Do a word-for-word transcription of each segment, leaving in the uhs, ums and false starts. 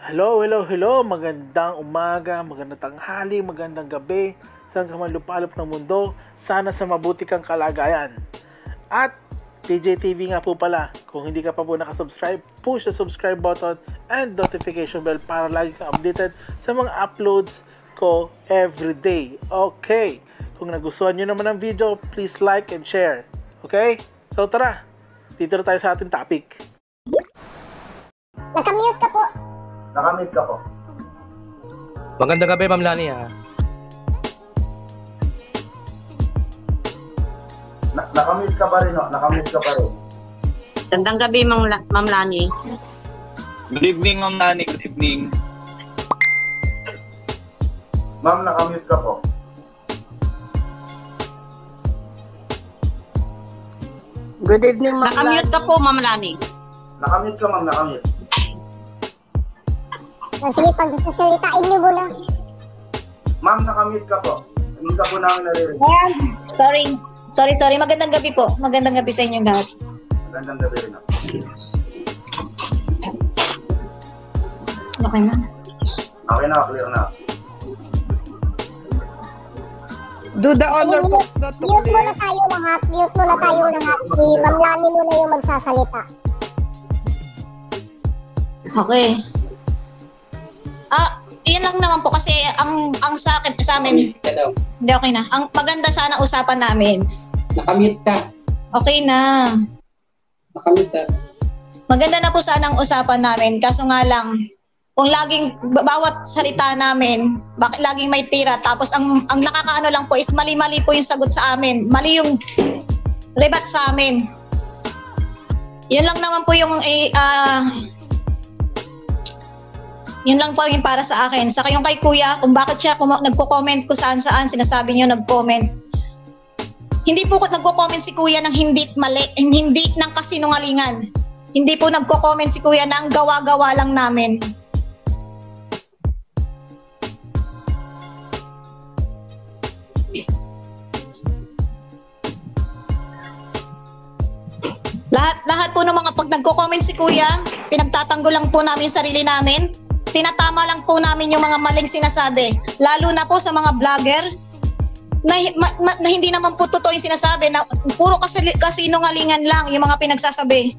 Hello, hello, hello. Magandang umaga, magandang tanghali, magandang gabi. Saan ka man lupalop ng mundo, sana sa mabuti kang kalagayan. At T J T V nga po pala, kung hindi ka pa po nakasubscribe, push the subscribe button and notification bell para lagi kang updated sa mga uploads ko everyday. Okay, kung nagustuhan nyo naman ang video, please like and share. Okay, so tara, dito na tayo sa ating topic. Nakamute ka po. Nakamute ka po. Magandang gabi, Ma'am Lany, ha? Na nakamute ka pa rin, no? Nakamute ka pa rin. Magandang gabi, Ma'am Lany. Good evening, Ma'am Lany. Good evening. Ma'am, nakamute ka po. Good evening, Ma'am Lany. Nakamute ka po, Ma'am Lany. Nakamute ka, Ma'am. Nakamute. Oh, sige, pag sasalitain niyo muna. Ma'am, nakamute ka po. Hindi ka po namin naririnig. Ah, sorry. Sorry, sorry. Magandang gabi po. Magandang gabi sa inyong lahat. Magandang gabi rin ako. Okay na. Okay na, clear na. Do the honor po. Mute muna tayo lahat. Mute muna tayo lahat. Si Ma'am Lany muna yung magsasalita. Okay. Ah, yun lang naman po kasi ang ang sa akin sa amin. Hindi, okay na. Ang maganda sana usapan namin. Nakamute ka. Okay na. Nakamute ka. Maganda na po sana ang usapan namin. Kaso nga lang, kung laging bawat salita namin, bakit laging may tira, tapos ang ang nakakaano lang po is mali-mali po yung sagot sa amin. Mali yung rebat sa amin. Yun lang naman po yung eh, uh, yun lang po yung para sa akin. Saka yung kay Kuya, kung bakit siya nagko-comment kung saan-saan, sinasabi niyo nag-comment. Hindi po nagko-comment si Kuya ng hindi mali, hindi ng kasinungalingan. Hindi po nagko-comment si Kuya ng gawa-gawa lang namin. Lahat lahat po ng mga pag nagko-comment si Kuya, pinagtatanggol lang po namin yung sarili namin. Tinatama lang po namin yung mga maling sinasabi. Lalo na po sa mga vlogger na, ma, ma, na hindi naman po totoo yung sinasabi, na puro kasi, kasinungalingan lang yung mga pinagsasabi.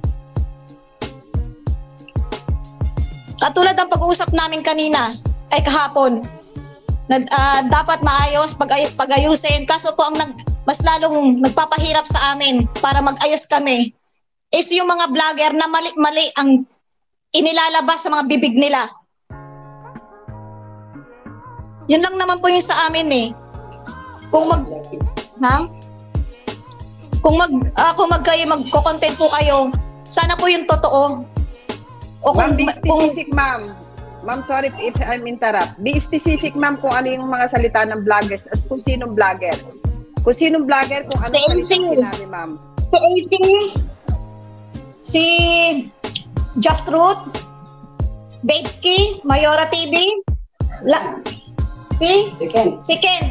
Katulad ng pag-uusap namin kanina, ay kahapon, na uh, dapat maayos, pag-ay, pag-ayusin. Kaso po ang nag, mas lalong nagpapahirap sa amin para mag-ayos kami is yung mga vlogger na mali-mali ang inilalabas sa mga bibig nila. Yun lang naman po yung sa amin eh. Kung mag ha? Kung mag uh, kung mag kayo magko-content po kayo, sana po yung totoo. O kung be specific, ma'am. Ma'am, sorry if I'm interrupt. Be specific, ma'am, kung ano yung mga salita ng vloggers at kung sinong vlogger. Kung sinong vlogger, kung anong salita sinabi, ma'am. Si eighteen, si Just Root, Babesky, Mayora T V, La Si? Si Ken. Si Ken.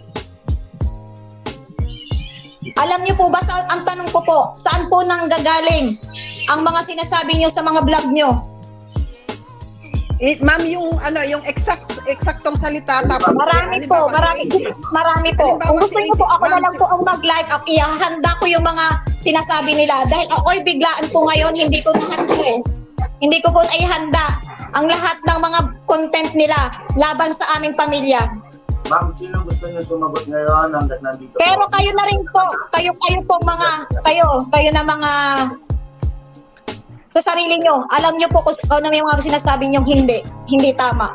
Alam niyo po ba, sa, ang tanong ko po, saan po nang gagaling ang mga sinasabi niyo sa mga vlog niyo? Eh, ma'am, yung ano, yung exact eksaktong salita tapos marami po, marami marami po. Kung gusto niyo po, ako na lang po ang mag-live up. Ihahanda ko yung mga sinasabi nila dahil ako'y biglaan po ngayon, hindi ko lahat po. Hindi ko po ay handa ang lahat ng mga content nila laban sa aming pamilya. Ma'am, sino gusto niyo sumagot ngayon hanggat nandito? Pero po? kayo na rin po, kayo kayo po mga kayo, kayo na mga sa sarili nyo. Alam nyo po kung ano yung mga sinasabi nyo hindi, hindi tama.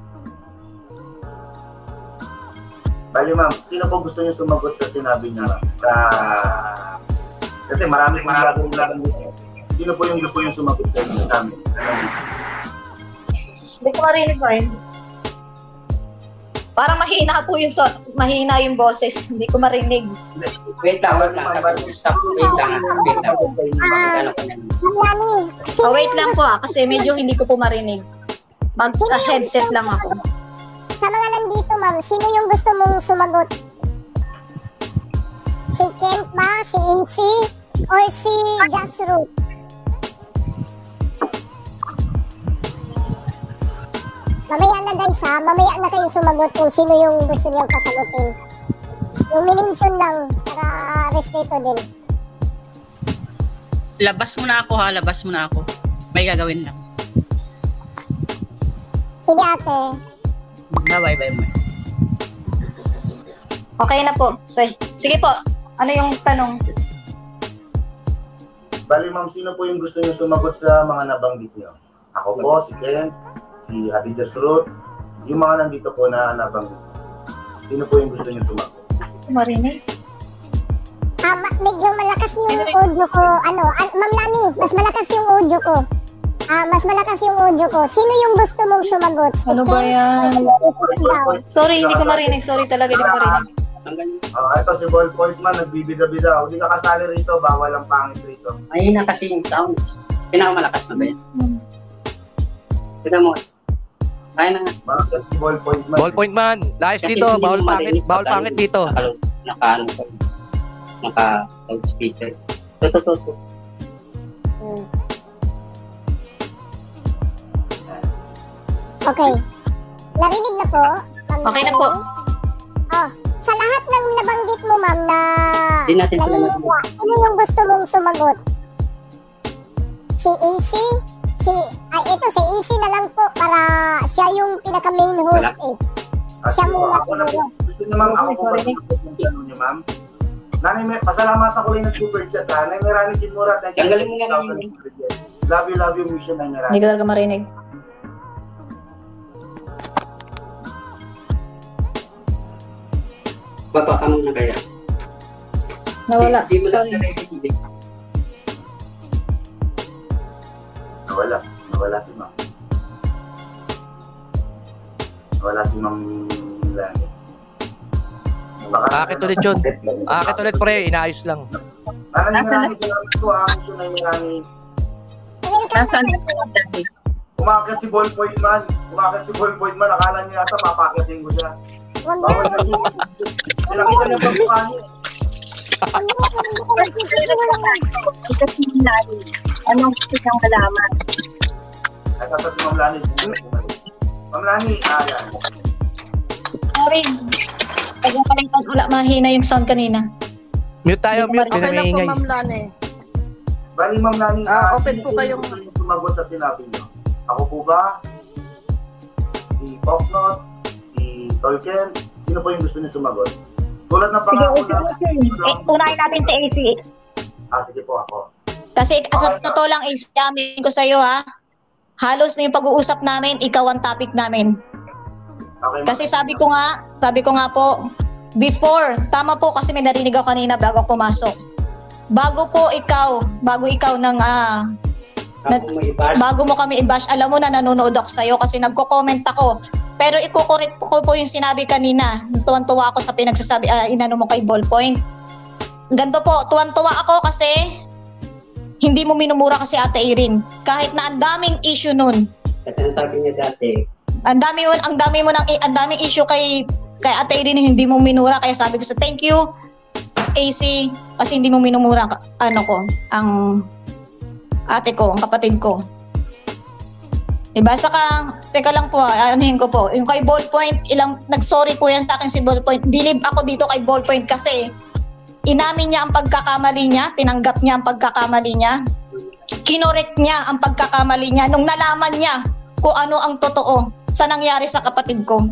Bali, ma'am, sino po gusto niyo sumagot sa sinabi niya? Sa... Kasi marami marami lang dito. Sino po yung gusto niyo sumagot sa inyo sa amin? Hindi ko marinig pa rin. Parang mahina po yung so, mahina yung boses. Hindi ko marinig. Wait lang, wait lang. Sabi ko, stop. Wait lang. Wait lang. Oh, wait lang po ah, kasi medyo hindi ko po marinig. Mag-headset lang ako. Sa mga nandito, ma'am, sino yung gusto mong sumagot? Si Kent ba? Si Incy? Or si Just Root? Mamaya na guys ha, mamaya na kayo sumagot kung sino yung gusto niyong pasagutin. Yung minention lang para respeto din. Labas mo na ako ha, labas mo na ako. May gagawin lang. Sige ate. Bye bye bye. Okay na po. Sige, sige po. Ano yung tanong? Bali ma'am, sino po yung gusto niyo sumagot sa mga nabanggit niyo? Ako po, si Ken, si Hadidas Ruth, yung mga nandito po na nabanggit. Sino po yung gusto niyo sumagot? Marinig? Ah, ma- medyo malakas yung audio ko. Ano, ah, Ma'am Lany, mas malakas yung audio ko. Ah, mas malakas yung audio ko. Sino yung gusto mong sumagot? Si Ano ba Ken? yan? Sorry, hindi ko marinig. Sorry talaga, hindi ko marinig. Oh, ito si Ballpoint man, nagbibida-bida. Hindi ka kasali rito, bawal ang pangit rito. Ayun na kasi yung sound. Pinakamalakas na ba yan? Tignan mo. Kaya na nga. Bakit si Ballpoint man? Ballpoint man. Layas dito. Bawal pangit. Bawal pangit dito. Naka, naka, ano ko. Naka, loudspeaker. Ito, ito, ito. Hmm. Okay. Narinig na po? Ma'am Okay na Lany? po. Oh, sa lahat ng nabanggit mo, ma'am, na Di natin sila naniniwala, ano yung gusto mong sumagot? Si A C? Si, ay, ito, si A C na lang po para siya yung pinaka-main host eh. Ah, Siya sige po, muna ako na po. siguro. Gusto niyo ma'am, ako po ba sumagot yung tanong niyo ma'am? Nanay, may, pasalamatan ko rin ng super chat ha. Nanay Merani Kinmura, thank you. Tanggalin mo nga lang yun. Love you, love you, mission Nanay Merani. Hindi ko talaga marinig. Baba ka muna kaya. Nawala. Di, di mo Sorry. lang narinig. Nawala. Nawala si ma'am. Nawala si ma'am Lany. Akit ulit yun. Akit ulit pre. Inaayos lang. Nanay Merani, salamat po ha. Mission Nanay Merani. Nasaan po ang dati? Umakit si Ballpoint man. Umakit si Ballpoint man. Akala niya yata papakitin ko siya. Wag na. Bawal na yun. Pinakita niya pa mukha niya. Kasi Lany, anong gusto siyang malaman? At tapos si Ma'am Lany. Ma'am Lany, ah, yan. Sorry. Pagka palitan, wala, mahina yung sound kanina. Mute tayo. Mute. Okay lang po, Pinangingay. Ma'am Lany. Bali, Ma'am Lany, Ah, ah, open sino po kayong- yung gusto niyo sumagot sa sinabi niyo? Ako po ba? Si Popnot? Si Tolkien? Sino po yung gusto niyo sumagot? Tulad ng pangako na... Eh, unahin natin si A C. Ah, sige po ako. Kasi sa totoo lang, A C, amin ko sa'yo ha. Halos na yung pag-uusap namin, ikaw ang topic namin. Okay, ma'am. Kasi sabi ko nga, sabi ko nga po, before, tama po kasi may narinig ako kanina bago ako pumasok. Bago po ikaw, bago ikaw ng, ah, na, Ako mo iba. bago mo kami i-bash, alam mo na nanonood ako sa'yo kasi nagko-comment ako. Pero iko-correct ko po yung sinabi kanina. Tuwan-tuwa ako sa pinagsasabi, ah, inano mo kay Ballpoint. Ganto po, tuwan-tuwa ako kasi hindi mo minumura kasi Ate Irene. Kahit na ang daming issue nun. Kasi ang sabi niya dati, Ang dami mo, ang dami mo ng ang daming issue kay kay Ate Irene hindi mo minura kaya sabi ko sa thank you A C kasi hindi mo minumura ka- ano ko, ang ate ko, ang kapatid ko. Diba? Saka, teka lang po, ah, anuhin ko po. Yung kay Ballpoint, ilang, nag-sorry po yan sa akin si Ballpoint. Believe ako dito kay Ballpoint kasi inamin niya ang pagkakamali niya, tinanggap niya ang pagkakamali niya, kinorek niya ang pagkakamali niya nung nalaman niya kung ano ang totoo sa nangyari sa kapatid ko.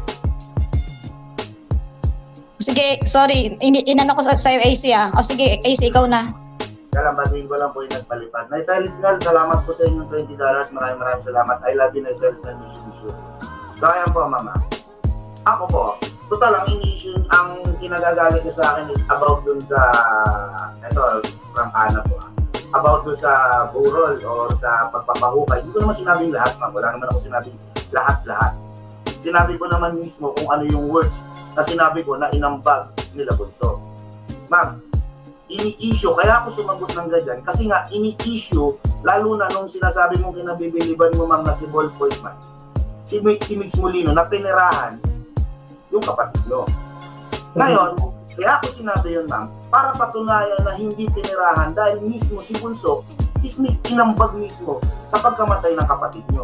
Sige, sorry, in inano ko sa sa'yo A C ah. O sige, A C, ikaw na. Kaya lang, batiin ko lang po yung nagpalipad. Naitay Lisnel, salamat po sa inyong twenty dollars. Maraming maraming salamat. I love you, Naitay Lisnel. Mission. So, ayan po, mama. Ako po, total ang ini-issue, ang kinagagalit ko sa akin is about dun sa, eto, prangkana po, about dun sa burol or sa pagpapahukay. Hindi ko naman sinabing lahat, ma'am. Wala naman ako sinabing lahat-lahat. Sinabi ko naman mismo kung ano yung words na sinabi ko na inambag nila Bunso. Ma'am, ini-issue, kaya ako sumagot ng ganyan, kasi nga, ini-issue, lalo na nung sinasabi mong kinabibiliban mo, ma'am, na si Ballpoint man, si, si Mygz Molino, na pinirahan yung kapatid nyo. Ngayon, kaya ako sinabi yun, ma'am, para patunayan na hindi pinirahan dahil mismo si Bunso is mis inambag mismo sa pagkamatay ng kapatid nyo.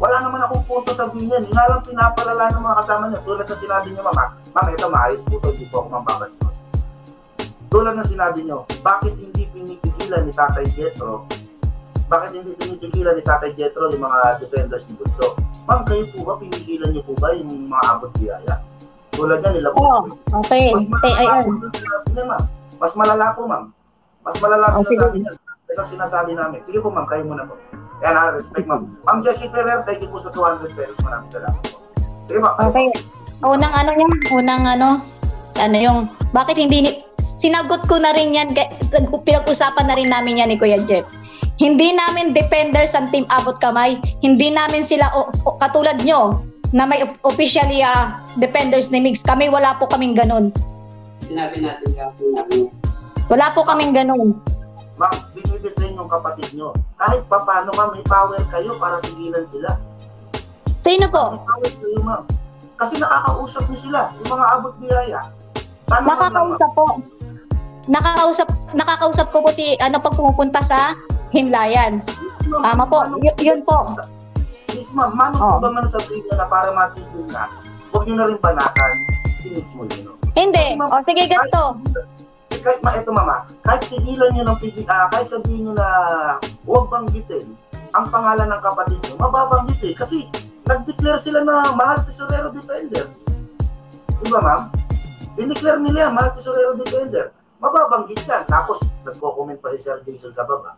Wala naman akong punto sabihin yan. Nga lang pinapalala ng mga kasama niya. Tulad na sinabi niyo, mama, ma'am, ito maayos po ito, hindi po ako mambabastos. Tulad na sinabi niyo, bakit hindi pinipigilan ni Tatay Jetro, bakit hindi pinipigilan ni Tatay Jetro yung mga defenders ni Bunso? Ma'am, kayo po ba, pinigilan niyo po ba yung mga abot biyaya? Tulad niya nila po. Oh, okay. Mas malala po sinabi ma'am. Mas malala po, ma'am. Mas malala po okay. sinasabi niya. Kaysa sinasabi namin. Sige po, ma'am, kayo muna po. Kaya na-respect, ma'am. Ma'am Jessie Ferrer, thank you po sa two hundred pesos. Maraming salamat po. Sige, ma'am. Okay. Unang ano niya, unang ano, ano yung, bakit hindi, ni- sinagot ko na rin yan, pinag-usapan na rin namin yan ni Kuya Jet. Hindi namin defenders ang Team Abot Kamay. Hindi namin sila, o, o, katulad nyo, na may officially uh, defenders ni Mygz. Kami, wala po kaming ganun. Sinabi natin yung Wala po kaming ganun. Ma'am, binibitrain yung kapatid nyo. Kahit pa paano, ma'am, may power kayo para pigilan sila. Sino po? May power kayo, ma'am. Kasi nakakausap niyo sila, yung mga abot biyaya. Sana Nakakausap po. Nakakausap, nakakausap ko po si, ano, pag pumupunta sa Himlayan. Tama po, y- yun po. Miss ma'am, mano Oh. po ba man sa tingin na para matigil na, huwag nyo na rin banatan si Miss Molino. Hindi. Kasi, ma'am, O sige, ganito. Kahit, kahit ma, eto mama, kahit pigilan nyo ng pigil, ah, kahit sabihin nyo na huwag banggitin ang pangalan ng kapatid nyo, mababanggit eh. Kasi nag-declare sila na mahal Tesorero Defender. Diba ma'am? Dineclare nila yan, mahal Tesorero Defender. Mababanggit yan. Tapos nagko-comment pa si Sir Jason sa baba.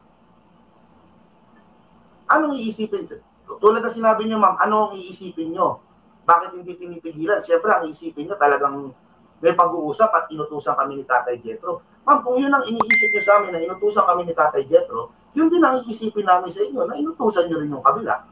Anong iisipin? Tulad na sinabi nyo ma'am, ano ang iisipin nyo? Bakit hindi tinipigilan? Siyempre ang iisipin nyo talagang may pag-uusap at inutusan kami ni Tatay Jetro. Ma'am, kung yun ang iniisip nyo sa amin na inutusan kami ni Tatay Jetro, yun din ang iisipin namin sa inyo na inutusan nyo rin yung kabila.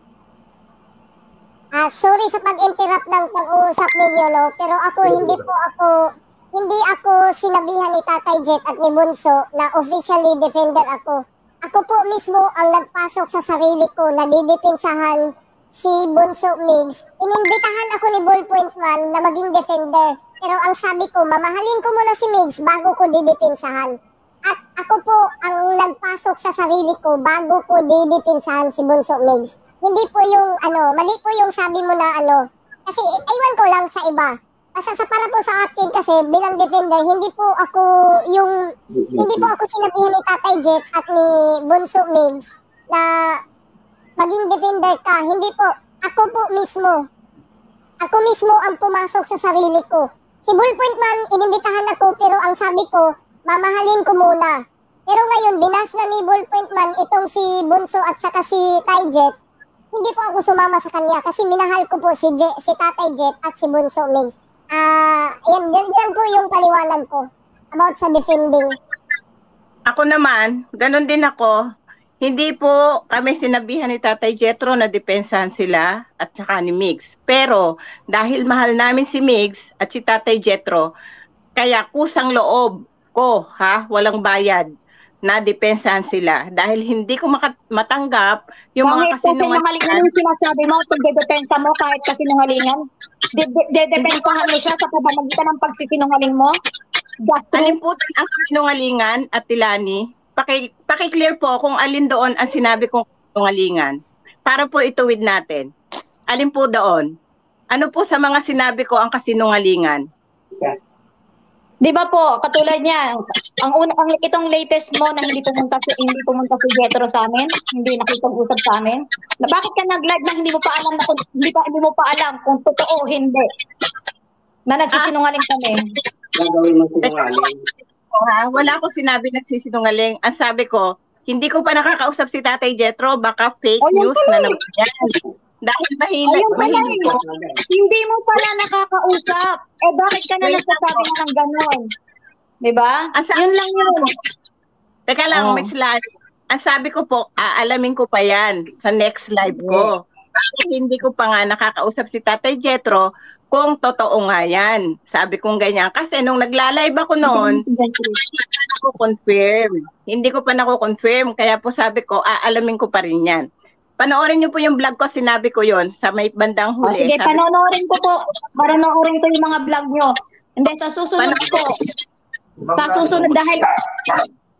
Ah, sorry sa pag-interrupt ng pag-uusap ninyo, no? Pero ako, hindi po ako, hindi ako sinabihan ni Tatay Jet at ni Bunso na officially defender ako. Ako po mismo ang nagpasok sa sarili ko na didipinsahan si Bunso Mygz. Inimbitahan ako ni Ballpoint Man na maging defender. Pero ang sabi ko, mamahalin ko muna si Mygz bago ko didipinsahan. At ako po ang nagpasok sa sarili ko bago ko didipinsahan si Bunso Mygz. Hindi po yung, ano, mali po yung sabi mo na, ano, kasi iwan ko lang sa iba. Basta sa para po sa akin kasi bilang defender, hindi po ako yung, hindi po ako sinabihan ni Tatay Jet at ni Bunso Mygz na maging defender ka. Hindi po, ako po mismo. Ako mismo ang pumasok sa sarili ko. Si Ballpoint Man, inimbitahan ako pero ang sabi ko, mamahalin ko muna. Pero ngayon, binas na ni Ballpoint Man itong si Bunso at saka si Tay Jet. Hindi po ako sumama sa kanya kasi minahal ko po si, Je, si Tatay Jet at si Bunso Mygz. Ah, uh, yan, yan, yan po yung paliwanag ko about sa defending. Ako naman, ganun din ako. Hindi po kami sinabihan ni Tatay Jetro na depensahan sila at saka ni Mygz. Pero dahil mahal namin si Mygz at si Tatay Jetro, kaya kusang loob ko, ha, walang bayad, na depensahan sila. Dahil hindi ko makat- matanggap yung mga kasinungalingan. Kahit kasi yung sinasabi mo, pagdedepensa mo kahit kasinungalingan, dedepensahan mo siya sa pamamagitan ng pagsisinungaling mo? Alin po ang kasinungalingan at Lany? Paki, paki-clear po kung alin doon ang sinabi kong kasinungalingan. Para po ituwid natin. Alin po doon? Ano po sa mga sinabi ko ang kasinungalingan? Di ba po, katulad niya, ang una, ang itong latest mo na hindi pumunta si hindi pumunta si Jetro sa amin, hindi nakikipag-usap sa amin. Na bakit ka nag-live na hindi mo pa alam na kung, hindi pa hindi mo pa alam kung totoo o hindi? Na nagsisinungaling kami. Gagawin mo sinungaling. Ha? Wala akong sinabi nagsisinungaling. Ang sabi ko, hindi ko pa nakakausap si Tatay Jetro, baka fake Ayun news pala na eh. naman yan. Dahil mahilig, Ayun pala mahilig eh. ko. Hindi mo pala nakakausap. Eh bakit ka na Wait nagsasabi na ng gano'n? Diba? Ang sabi- Yun lang yun. Teka lang, Oh. Miss Lany. Ang sabi ko po, aalamin ko pa yan sa next live ko. Kasi hindi ko pa nga nakakausap si Tatay Jetro kung totoo nga yan. Sabi kong ganyan. Kasi nung nagla-live ako noon, hindi pa nako-confirm. Hindi ko pa nako-confirm. Kaya po sabi ko, aalamin ko pa rin yan. Panoorin niyo po yung vlog ko, sinabi ko yon sa may bandang O, huli. sige, Sabi ko, panoorin ko po. Panoorin ko yung mga vlog nyo. And then sa susunod Paano- po, sa susunod dahil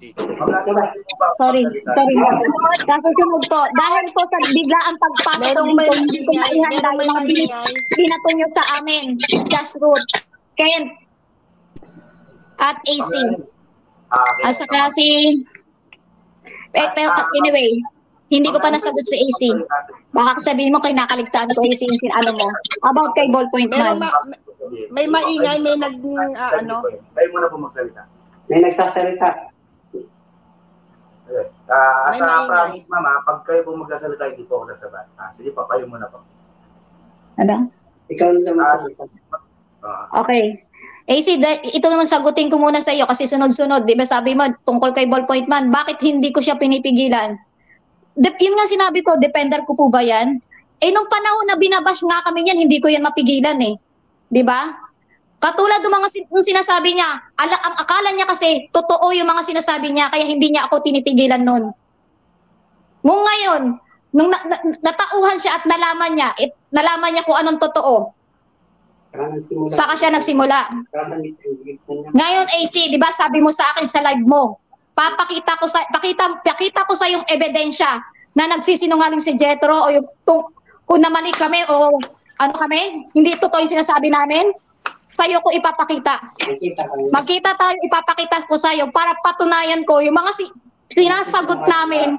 Ma'am Lany, pwede po ba Sorry, magsalita? sorry. Kasusunod po, dahil po sa biglaang pagpasok Merong dito, may hindi ko maingay, maihanda merong may yung mga bin- maingay. binato nyo sa amin. Just root. Kent. At A C. Ah, okay. At saka si... Eh, pero anyway, hindi ko pa nasagot si A C. Baka sabihin mo kay nakaligtaan ko A C yung sin- ano mo. About kay ballpoint Merong man. ma- may maingay, may nag, ah, ano? Kayo muna po magsalita. May nagsasalita. Okay. Ah, May sa maingay. promise, mama, pag kayo po magsasalita, hindi po ako sasabat. Ah, sige pa, kayo muna po. Ano? Ikaw lang Ah, magsasalita. Ah, Okay. A C, da- ito naman sagutin ko muna sa iyo kasi sunod-sunod. Di ba sabi mo, tungkol kay ballpoint man, bakit hindi ko siya pinipigilan? De- yun nga sinabi ko, depender ko po ba yan? Eh, nung panahon na binabash nga kami yan, hindi ko yan mapigilan eh. Di ba? Katulad ng mga sin- yung sinasabi niya, ala, ang akala niya kasi, totoo yung mga sinasabi niya, kaya hindi niya ako tinitigilan nun. Nung ngayon, nung na- na- natauhan siya at nalaman niya, it, nalaman niya kung anong totoo, saka siya nagsimula. Ngayon, A C, di ba sabi mo sa akin sa live mo, papakita ko sa pakita pakita ko sa yung ebidensya na nagsisinungaling si Jetro o yung kung, kung namali kami o ano kami, hindi totoo yung sinasabi namin. Sa'yo ko ipapakita. Magkita tayo, ipapakita ko sa'yo para patunayan ko yung mga si, sinasagot namin.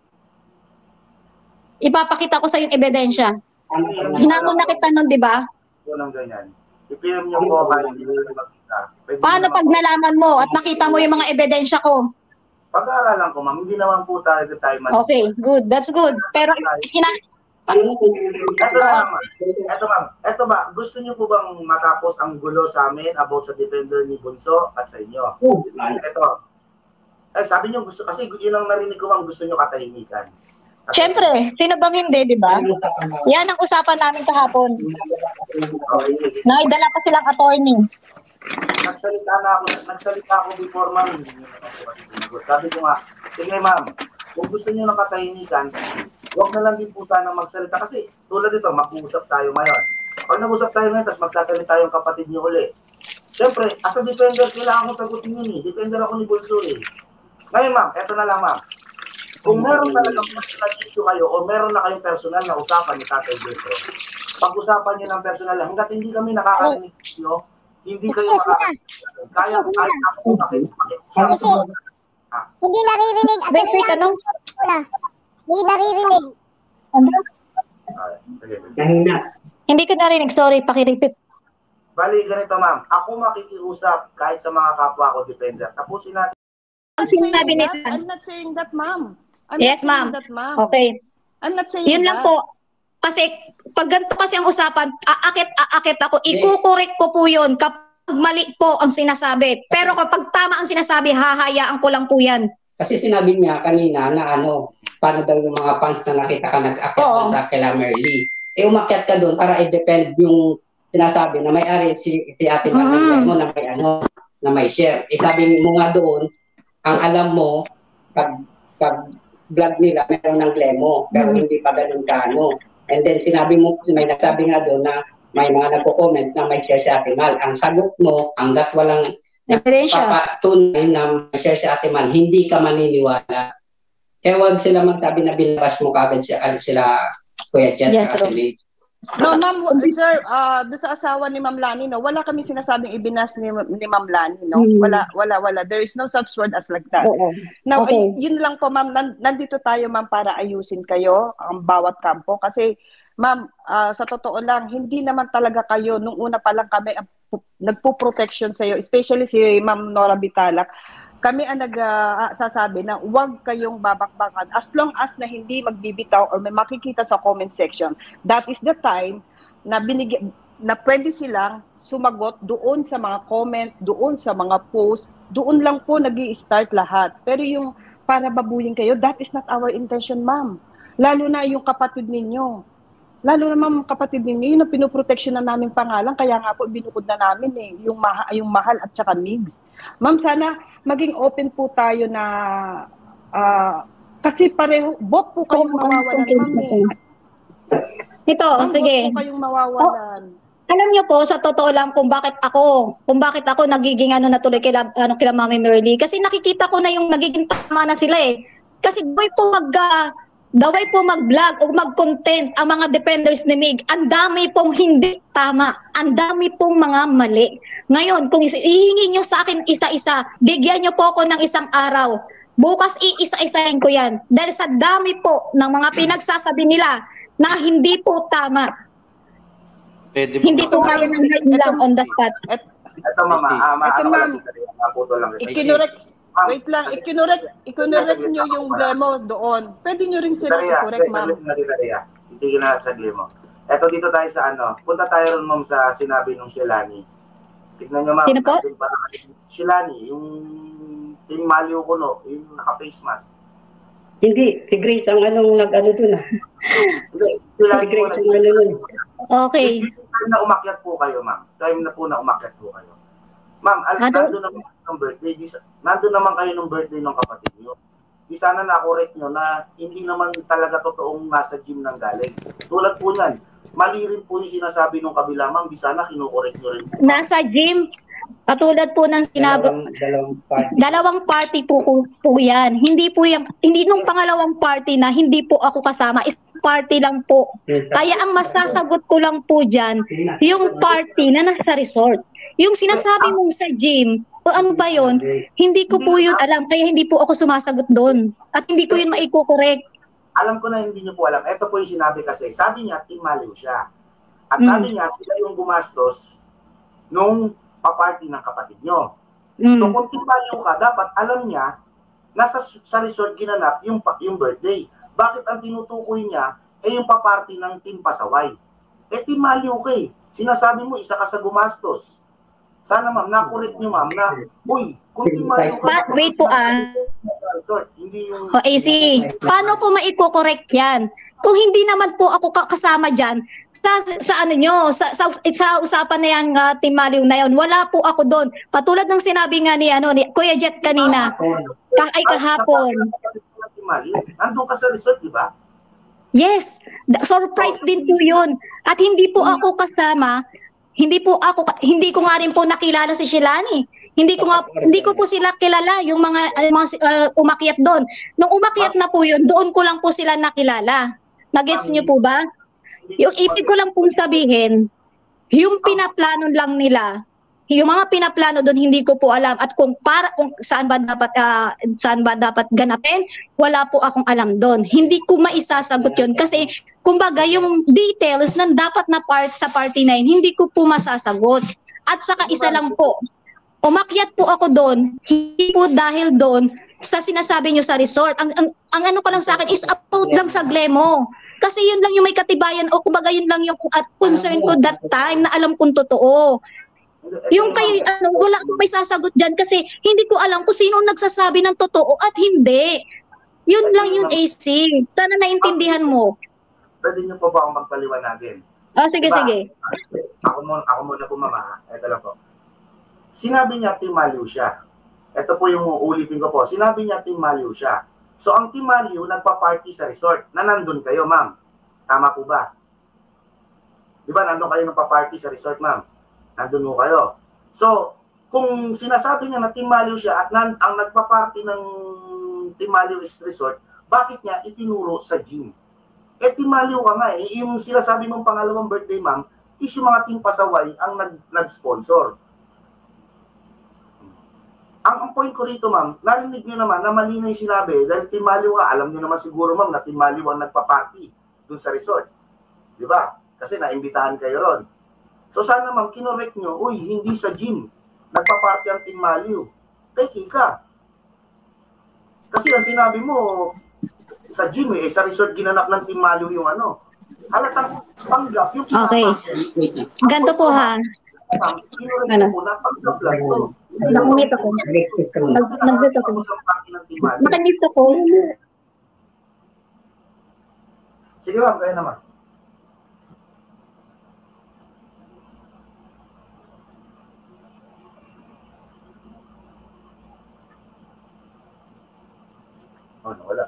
Ipapakita ko sa yung ebidensya. Hinamon na kita nun, di ba? Walang ganyan. I-film niyo po kahit hindi nyo makita. Pwede Paano nyo pag naman- nalaman mo at nakita mo yung mga ebidensya ko? Pag-aaralan ko, ma'am, hindi naman po tayo tayo man. Okay, good. That's good. Pero hina Ito na lang, ma'am. Ito, ma'am. Ito ba, gusto niyo po bang matapos ang gulo sa amin about sa defender ni Bunso at sa inyo? Ito. Eh, sabi niyo gusto, kasi yun ang narinig ko, ma'am, gusto niyo katahimikan. Siyempre, sino bang hindi, di ba? Yan ang usapan namin kahapon. Okay, sige. Naidala pa silang attorney. Nagsalita na ako, nagsalita ako before, ma'am. Hindi niyo naman po kasi sinagot. Sabi ko nga, sige, ma'am, kung gusto niyo ng katahimikan, huwag na lang din po sana magsalita. Kasi tulad dito, mag-uusap tayo ngayon. Pag nag-usap tayo ngayon, tapos magsasalita yung kapatid niyo uli. Siyempre, as a defender, kailangan ko sagutin yun eh. Defender ako ni Bunso eh. Ngayon, ma'am, eto na lang, ma'am. Kung meron talagang personal issue kayo o meron na kayong personal na usapan ni Tatay Jetro, pag-usapan niyo ng personal, hanggat hindi kami nakakarinig niyo, hindi kayo makakarinig. Kaya kahit ako makikipag-usap. Hindi naririnig. At Wait, wait, ano? Hindi naririnig. Ano? Sige, sige. Hindi ko narinig. Sorry, pakirepeat. Bali, ganito ma'am. Ako makikiusap kahit sa mga kapwa ko defender. Tapusin natin. Ang sinabi nila. I'm not saying that, ma'am. I'm Yes, not saying ma'am. that, ma'am. Okay. I'm not saying Yun that. lang po. Kasi pag ganito kasi ang usapan, aakit, aakit ako. Ikukorek ko po yun kapag mali po ang sinasabi. Pero kapag tama ang sinasabi, hahayaan ko lang po yan. Kasi sinabi niya kanina na ano, paano daw yung mga fans na nakita ka nag-akyat Oo. doon sa kila Merly. Eh umakyat ka doon para i-defend yung sinasabi na may-ari si, si Ate Manang Mm. mo na may ano, na may share. Eh sabi mo nga doon, ang alam mo, pag, pag vlog nila, meron ng glemo, pero Mm. hindi pa ganun ka ano. And then sinabi mo, may nagsabi nga doon na may mga nagko-comment na may share si Ate Mal. Ang sagot mo, hanggat walang Ebidensya. papatunay na may share si Ate Mal, hindi ka maniniwala. Kaya wag sila magsabi na binabas mo kagad sila, sila Kuya Jet. Yes, true. Kasi No, ma'am, sir, uh, doon sa asawa ni Ma'am Lany, no, wala kami sinasabing ibinas ni, ni Ma'am Lany, no? Mm. Wala, wala, wala. There is no such word as like that. Oo. Now, Okay. ay- yun lang po, ma'am, nan- nandito tayo, ma'am, para ayusin kayo, ang bawat kampo. Kasi, ma'am, ah, sa totoo lang, hindi naman talaga kayo, nung una pa lang kami, ang pu- nagpo-protection sa'yo, especially si Ma'am Nora Bitalak, kami ang nagsasabi na huwag kayong babakbakan as long as na hindi magbibitaw or may makikita sa comment section. That is the time na binig na pwede silang sumagot doon sa mga comment, doon sa mga post, doon lang po nag-i-start lahat. Pero yung para babuyin kayo, that is not our intention, ma'am. Lalo na yung kapatid ninyo. Lalo na ma'am, kapatid ninyo, yun ang pinoprotection na namin pangalan, kaya nga po binukod na namin eh, yung, maha, yung mahal at saka Mygz. Ma'am, sana maging open po tayo na, uh, kasi pareho, both po kayong mawawalan, ma'am eh. Ito, Ma'am, sige. both po kayong mawawalan. Alam niyo po, sa totoo lang kung bakit ako, kung bakit ako nagiging ano na tuloy kila, ano, kila Mami Merly. Kasi nakikita ko na yung nagiging tama na sila eh. Kasi daway po mag, uh, daway po mag-vlog o mag-content ang mga defenders ni Mygz. Ang dami pong hindi tama. Ang dami pong mga mali. Ngayon, kung ihingi niyo sa akin isa-isa, bigyan niyo po ako ng isang araw. Bukas iisa-isahin ko yan. Dahil sa dami po ng mga pinagsasabi nila na hindi po tama. Pwede Hindi po kaya ng ngayon lang on the spot. Ito mama, ah, ma, Ito, ano ma'am. lang, naputol lang. Ikinurek, wait lang, ikinurek, ikinurek nyo yung demo doon. Pwede nyo rin sila Daria, i-correct, guys, ma'am. saglit na din, Daria. Hindi na saglit mo. Eto dito tayo sa ano. Punta tayo ron, ma'am, sa sinabi nung si Lany. Tignan nyo, ma'am. Sino po? nandun pa- Si Lany, yung Team Maliw ko, no? Yung naka-face mask. Hindi, si Grace ang anong nag-ano dun ah. Hindi, si Si Lany po Grace na ang ano dun. Okay. Time na umakyat po kayo, ma'am. Time na po na umakyat po kayo. Ma'am, al- Ano? nandun naman ng birthday. Di, sa- nandun naman kayo ng birthday ng kapatid nyo. Di sana na-correct nyo na hindi naman talaga totoong nasa gym ng galing. Tulad po yan, mali rin po yung sinasabi ng kabila, ma'am. Di sana kinukorek nyo rin. Nasa gym, katulad po ng sinabi, Dalawang, dalawang party. dalawang party po, po, po yan. Hindi po yung, hindi nung pangalawang party na hindi po ako kasama, is party lang po. Kaya ang masasagot ko lang po dyan, yung party na nasa resort. Yung sinasabi mong sa gym, o ano ba yun, hindi ko po yun alam, kaya hindi po ako sumasagot doon. At hindi ko yun maiko-correct. Alam ko na hindi nyo po alam. Ito po yung sinabi kasi. Sabi niya, Team Maliw siya. At Mm. sabi niya, sila yung gumastos nung paparty ng kapatid nyo. Mm. So kung Team Maliw ka, dapat alam niya, nasa sa resort ginanap yung, pa- yung birthday. Bakit ang tinutukoy niya, eh yung paparty ng Team Pasaway? Eh Team Maliw ka eh. Sinasabi mo, isa ka sa gumastos. Sana ma'am, nakorek nyo ma'am na, uy, kung Team Maliw ka, Pa- wait po ah. resort, hindi yung... O A C, paano ko maiko-correct yan? Kung hindi naman po ako ka- kasama dyan, sa, sa ano nyo, sa, sa, sa usapan na yung uh, Team Maliw na yun, wala po ako doon. Patulad ng sinabi nga ni, ano, ni Kuya Jet kanina, kang ay kahapon. Team Maliw, nandun ka sa resort, di ba? Yes, da- surprise din po yun. At hindi po ako kasama, hindi po ako, hindi ko nga rin po nakilala si Shilani. Hindi ko nga, hindi ko po sila kilala, yung mga, uh, mga uh, umakyat doon. Nung umakyat na po yun, doon ko lang po sila nakilala. Nagets niyo po ba? Yung ibig ko lang pong sabihin, yung pinaplano lang nila, yung mga pinaplano doon hindi ko po alam at kung para kung saan ba dapat uh, saan ba dapat ganapin, wala po akong alam doon. Hindi ko maisasagot 'yon kasi kumbaga yung details ng dapat na part sa party na yun, hindi ko po masasagot. At saka isa lang po, umakyat po ako doon, hindi po dahil doon sa sinasabi nyo sa resort. Ang, ang, ang ano ko lang sa akin is about lang sa Glemo. Kasi yun lang yung may katibayan o kumbaga yun lang yung at concern ko that time na alam kong totoo. Yung kay, ano, wala akong may sasagot dyan kasi hindi ko alam kung sino nagsasabi ng totoo at hindi. Yun lang yung A C. Sana naintindihan mo. Pwede nyo po ba akong magpaliwanagin? Ah, sige, Diba? sige. Ako muna, ako muna po mama. Ito lang po. Sinabi niya Team Maliw siya. Ito po yung ulitin ko po. Sinabi niya Team Maliw siya. So ang Team Maliw nagpa-party sa resort na nandun kayo, ma'am. Tama po ba? Di ba nandun kayo nagpa-party sa resort, ma'am? Nandun mo kayo. So, kung sinasabi niya na Team Maliw siya at nan ang nagpa-party ng Team Maliw resort, bakit niya itinuro sa gym? Eh, Team Maliw ka nga eh. Yung sinasabi mong pangalawang birthday, ma'am, is yung mga Team Pasaway ang nag nag-sponsor. Ang, ang point ko rito, ma'am, narinig niyo naman na mali na yung sinabi dahil Team Maliw ka. Alam niyo naman siguro, ma'am, na Team Maliw ang nagpa-party dun sa resort. Di ba? Kasi naimbitahan kayo ron. So sana ma'am, kinorek nyo, uy, hindi sa gym. Nagpa-party ang Team Maliw. Peki ka. Kasi ang sinabi mo, sa gym eh, sa resort ginanap ng Team Maliw yung ano. Halatang panggap. Yung Okay. Ganto po ha. Kinorek mo na panggap lang ito. Nakumit ako. Nag-mute ako. Nakamute ako. Sige ma'am, kaya naman. Oh, nawala.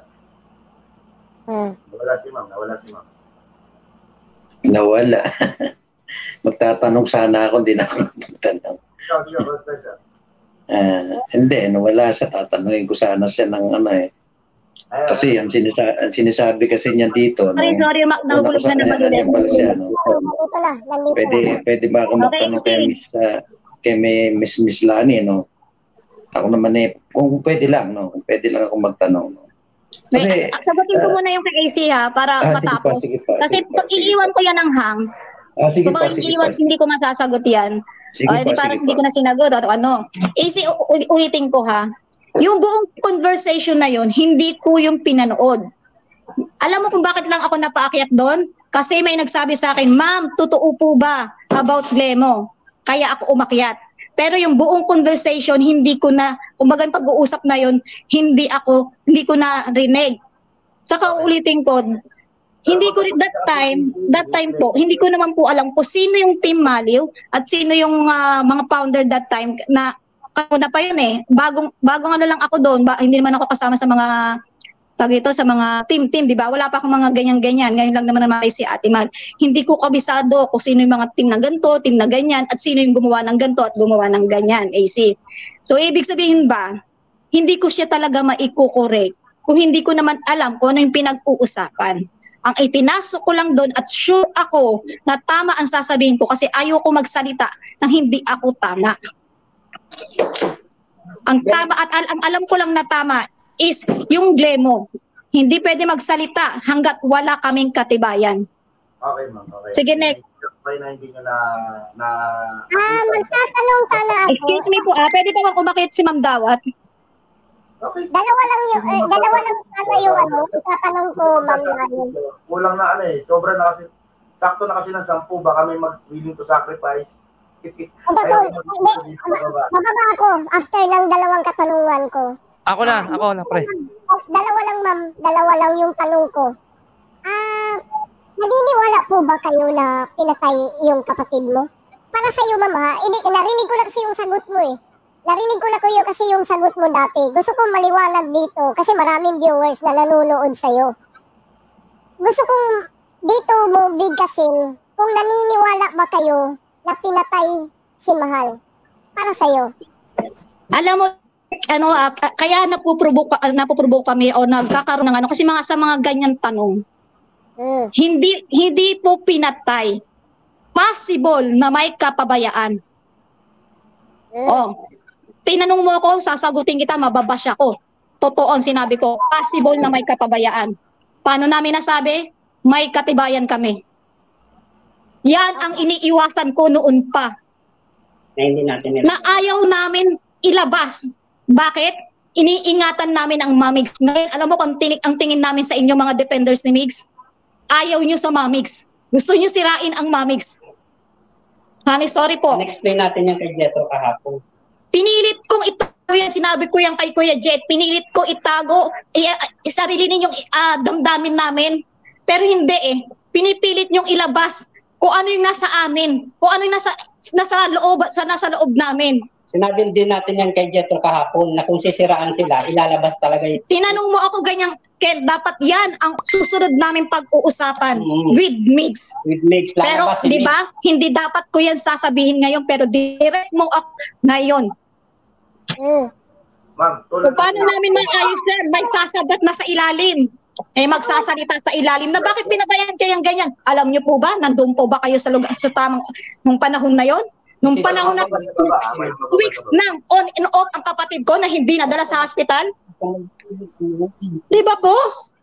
Hmm. Nawala si ma'am, nawala si ma'am. Nawala. magtatanong sana ako, hindi na ako magtatanong. Ikaw, sige, boss Tessa. Ah, hindi, nawala siya, tatanungin ko sana siya ng ano eh. Kasi ang, sinisa ang sinasabi kasi niya dito, no, Sorry, sorry, Mac, nahulog na naman ulit. yan pala siya, no? Nandito na, nandito Pwede, na. pwede ba ako magtanong kay Miss, uh, kay may Miss Miss Lany, no? Ako naman eh, kung pwede lang, no? Kung pwede lang ako magtanong, no? Kasi, May, sagutin ko uh, muna yung kay A C ha, para ah, matapos. Sige pa, sige pa, kasi sige pag iiwan ko yan ng hang, ah, sige kung pa, sige iiwan, pa. Hindi ko masasagot yan. Sige o, pa, di parang hindi pa. Ko na sinagot o ano. A C, ulitin ko ha. Yung buong conversation na yun, hindi ko yung pinanood. Alam mo kung bakit lang ako napaakyat doon? Kasi may nagsabi sa akin, ma'am, totoo po ba about Glemo? Kaya ako umakyat. Pero yung buong conversation, hindi ko na, kumbaga pag-uusap na yun, hindi ako, hindi ko na rinig. Saka ulitin ko, hindi ko that time, that time po, hindi ko naman po alam kung sino yung Team Maliw at sino yung uh, mga founder that time na na pa yun eh. Bagong, bagong ano lang ako doon, ba, hindi naman ako kasama sa mga tag ito, sa mga team-team, di ba? Wala pa akong mga ganyan-ganyan. Ngayon lang naman naman si Ate Mag. Hindi ko kabisado kung sino yung mga team na ganito, team na ganyan, at sino yung gumawa ng ganito at gumawa ng ganyan, A C. So, ibig sabihin ba, hindi ko siya talaga maikukorek kung hindi ko naman alam kung ano yung pinag-uusapan. Ang ipinasok ko lang doon at sure ako na tama ang sasabihin ko kasi ayoko magsalita nang hindi ako tama. Ang tama at al ang alam ko lang na tama is yung Glemo. Hindi pwede magsalita hanggat wala kaming katibayan. Okay, ma'am. Okay. Sige, next. Okay na hindi nyo na... na... Ah, magtatanong sana ako. Excuse me po, ah, pwede ba kung umakit si Ma'am Dawat? Okay. Dalawa lang yung, eh, dalawa lang sana yung ano, itatanong ko, Ma'am Lany. Kulang na ano eh, sobra na kasi, sakto na kasi ng sampu, baka may mag-willing to sacrifice. Mababa ako after ng dalawang katanungan ko. Ako na, ako na, pre. Dalawa lang, ma'am. Dalawa lang yung tanong ko. Ah, naniniwala po ba kayo na pinatay yung kapatid mo? Para sa'yo, ma'am, ha? Hindi, narinig ko na kasi yung sagot mo, eh. Narinig ko na kuya kasi yung sagot mo dati. Gusto kong maliwanag dito kasi maraming viewers na nanonood sa'yo. Gusto kong dito mo bigkasin kung naniniwala ba kayo na pinatay si Mahal para sa'yo. Alam mo, ano, uh, kaya napuprovoke, uh, napuprovoke kami o nagkakaroon ng ano, kasi mga sa mga ganyan tanong, mm. hindi, hindi po pinatay. Possible na may kapabayaan. Mm. Oh, tinanong mo ako, sasagutin kita, mababash ako. Totoo ang sinabi ko, possible na may kapabayaan. Paano namin nasabi? May katibayan kami. Yan ang iniiwasan ko noon pa. Na hindi natin na ayaw namin ilabas. Bakit? Iniingatan namin ang Mygz. Ngayon, alam mo kung tinig ang tingin namin sa inyo mga defenders ni Mygz? Ayaw nyo sa Mygz. Gusto nyo sirain ang Mygz. Honey, sorry po. Explain natin yung kay Jetro kahapon. Pinilit kong itago yan. Sinabi ko yan kay Kuya Jet. Pinilit ko itago. I sarili ninyong uh, damdamin namin. Pero hindi eh. Pinipilit nyong ilabas kung ano yung nasa amin, kung ano yung nasa nasa loob sa nasa loob namin. Sinabi din natin yan kay Jetro kahapon na kung sisiraan sila, ilalabas talaga yun. Tinanong mo ako ganyan, Ken, dapat yan ang susunod namin pag-uusapan mm. with Mygz. With Mygz. Pero si di ba, hindi dapat ko yan sasabihin ngayon, pero direct mo ako ngayon. Mm. Ma'am, kung paano namin maayos yan, may sasabat na sa ilalim. Eh magsasalita sa ilalim na bakit pinabayan kayang ganyan? Alam niyo po ba, nandun po ba kayo sa lugar sa tamang nung panahon na yon? Nung panahon na two weeks nang on and off ang kapatid ko na hindi nadala sa hospital? Di ba po?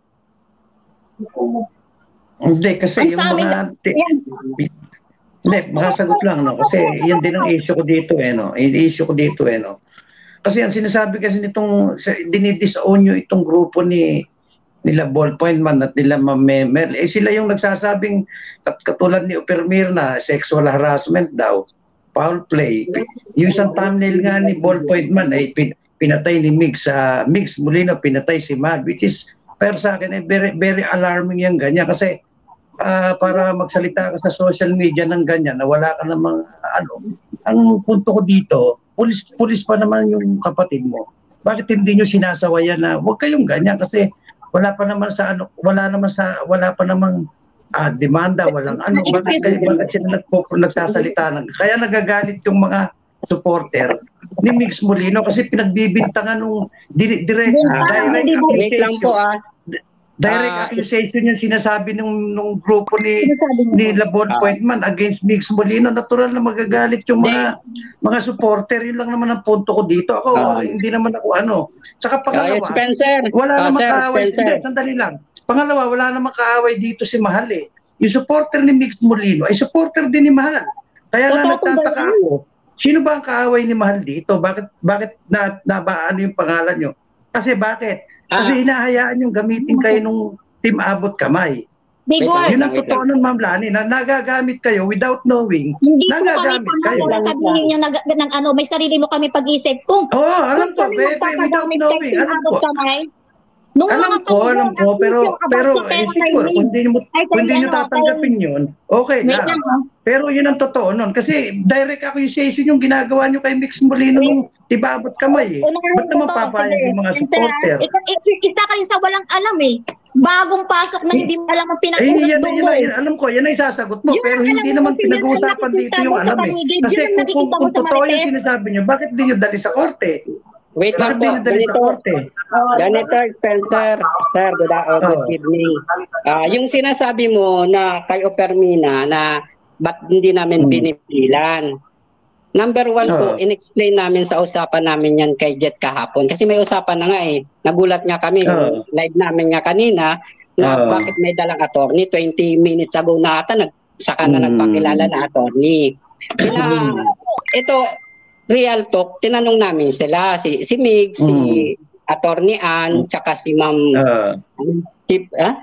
Hindi, kasi yung mga... Hindi, makasagot lang, no? Kasi yan din ang issue ko dito, eh, no? Yung issue ko dito, eh, no? Kasi ang sinasabi kasi nitong, dinidisown nyo itong grupo ni nila Ballpoint Man at nila Mamemel, eh sila yung nagsasabing katulad ni Upermir na sexual harassment daw, foul play. Yung isang thumbnail nga ni Ballpoint Man ay pin, pinatay ni Mygz sa uh, Mygz Molino, pinatay si Mag, which is pero sa akin eh, very, very alarming yung ganyan kasi uh, para magsalita ka sa social media ng ganyan na wala ka namang ano, ang punto ko dito, pulis, pulis pa naman yung kapatid mo. Bakit hindi nyo sinasawayan na huwag kayong ganyan kasi wala pa naman sa ano, wala naman sa wala pa namang ah, demanda, walang ano, bakit, kayo, bakit sila nagpo, nagsasalita ng, kaya nagagalit yung mga supporter ni Mygz Molino kasi pinagbibintangan nung di, direct, direct accusation. Direct Ah, accusation yung sinasabi nung, nung grupo ni ni Labon Ah. Pointman against Mygz Molino. Natural na magagalit yung mga mga supporter. Yun lang naman ang punto ko dito. Ako, Ah. hindi naman ako ano. Saka Ah, pangalawa, Spencer. wala Ah, namang Sir, kaaway. Spencer. Hindi, sandali lang. Pangalawa, wala namang kaaway dito si Mahal eh. Yung supporter ni Mygz Molino ay supporter din ni Mahal. Kaya nga Totoo ba nagtataka yan? ako, sino ba ang kaaway ni Mahal dito? Bakit bakit na, nabaan yung pangalan nyo? Kasi bakit? Kasi Ah. hinahayaan yung gamitin kayo nung Team Abot Kamay. Big Wait War, Yun ang wait totoo nun, Ma'am Lany, na nagagamit kayo without knowing. hindi po kami Nagagamit kayo. pangako na sabihin nyo nag, ng ano, may sarili mo kami pag-isip. Kung, Oo, oh, alam kung ko, kami Bebe, without magpapagamit kay knowing. Team Alam Abot ko. Kamay, nung Alam mga ko, alam ko, pero, pero, eh, siguro, kung hindi mo, Ay, kung hindi kay nyo ano, tatanggapin yun, okay Wait lang. lang, oh. Pero yun ang totoo nun. Kasi direct accusation yung ginagawa nyo kay Mygz Molino nung tibabot kamay eh. Unahin Ba't naman ko to, papayag sige. yung mga Siyempre, supporter? ah, ikaw- ik- Isa ka rin sa walang alam eh. Bagong pasok na hindi mo alam ang Eh, pinag-urat yan, doon yan, mo eh. yan, alam ko, yan ang isasagot mo. Yun Pero ang hindi alam mo naman kasi yun ang pinag-uusapan dito nakikita yung mo sa alam eh. paligid. Kasi Yun ang kung, kung, nakikita mo kung sa totoo yung Marites. sinasabi nyo, bakit di nyo dali sa korte? Wait lang Bakit po. di nyo dali sa Ganito. korte? Ganito, Spencer. Sir, good, uh, good Oh. evening. Ah, yung sinasabi mo na kay Opermina na ba't hindi namin Hmm. pinipilan. Number one po, Oh. in-explain namin sa usapan namin yan kay Jet kahapon. Kasi may usapan na nga eh. Nagulat nga kami. Oh. Live namin nga kanina na Oh. bakit may dalang attorney. twenty minutes ago na ata, nag, saka na Hmm. nagpakilala na attorney. Pina, Hmm. ito, real talk, tinanong namin sila, si, si Mygz, si attorney Ann, tsaka si Ma'am, Ah. si, ah?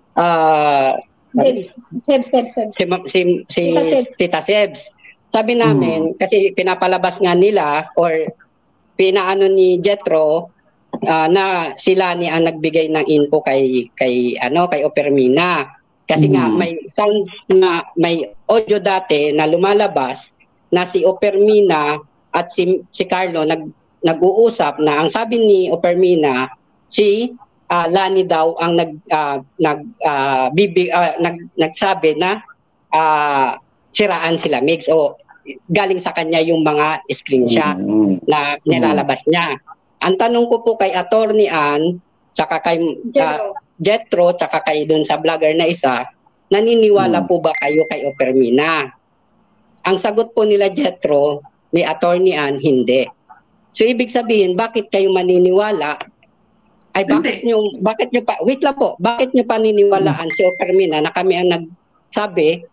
Ah, Seb, Seb, Seb. si, Ma- si, si Tita Sebs. Tita Sebs. Sabi namin, kasi pinapalabas nga nila or pinaano ni Jetro ah, na si Lany ang nagbigay ng info kay kay ano kay Opermina. Kasi nga Mm. may sound na may audio dati na lumalabas na si Opermina at si si Carlo nag nag-uusap na ang sabi ni Opermina si ah, Lany daw ang nag ah, nag ah, bibi, ah, nag nagsabi na ah, siraan sila Mygz o galing sa kanya yung mga screenshot Mm. na nilalabas niya. Ang tanong ko po kay Attorney Ann, tsaka kay uh, Jetro, tsaka kay dun sa vlogger na isa, naniniwala Mm. po ba kayo kay Opermina? Ang sagot po nila Jetro, ni Attorney Ann, hindi. So ibig sabihin, bakit kayo maniniwala? Ay bakit nyo, bakit nyo pa, wait lang po, bakit nyo paniniwalaan si Opermina na kami ang nagsabi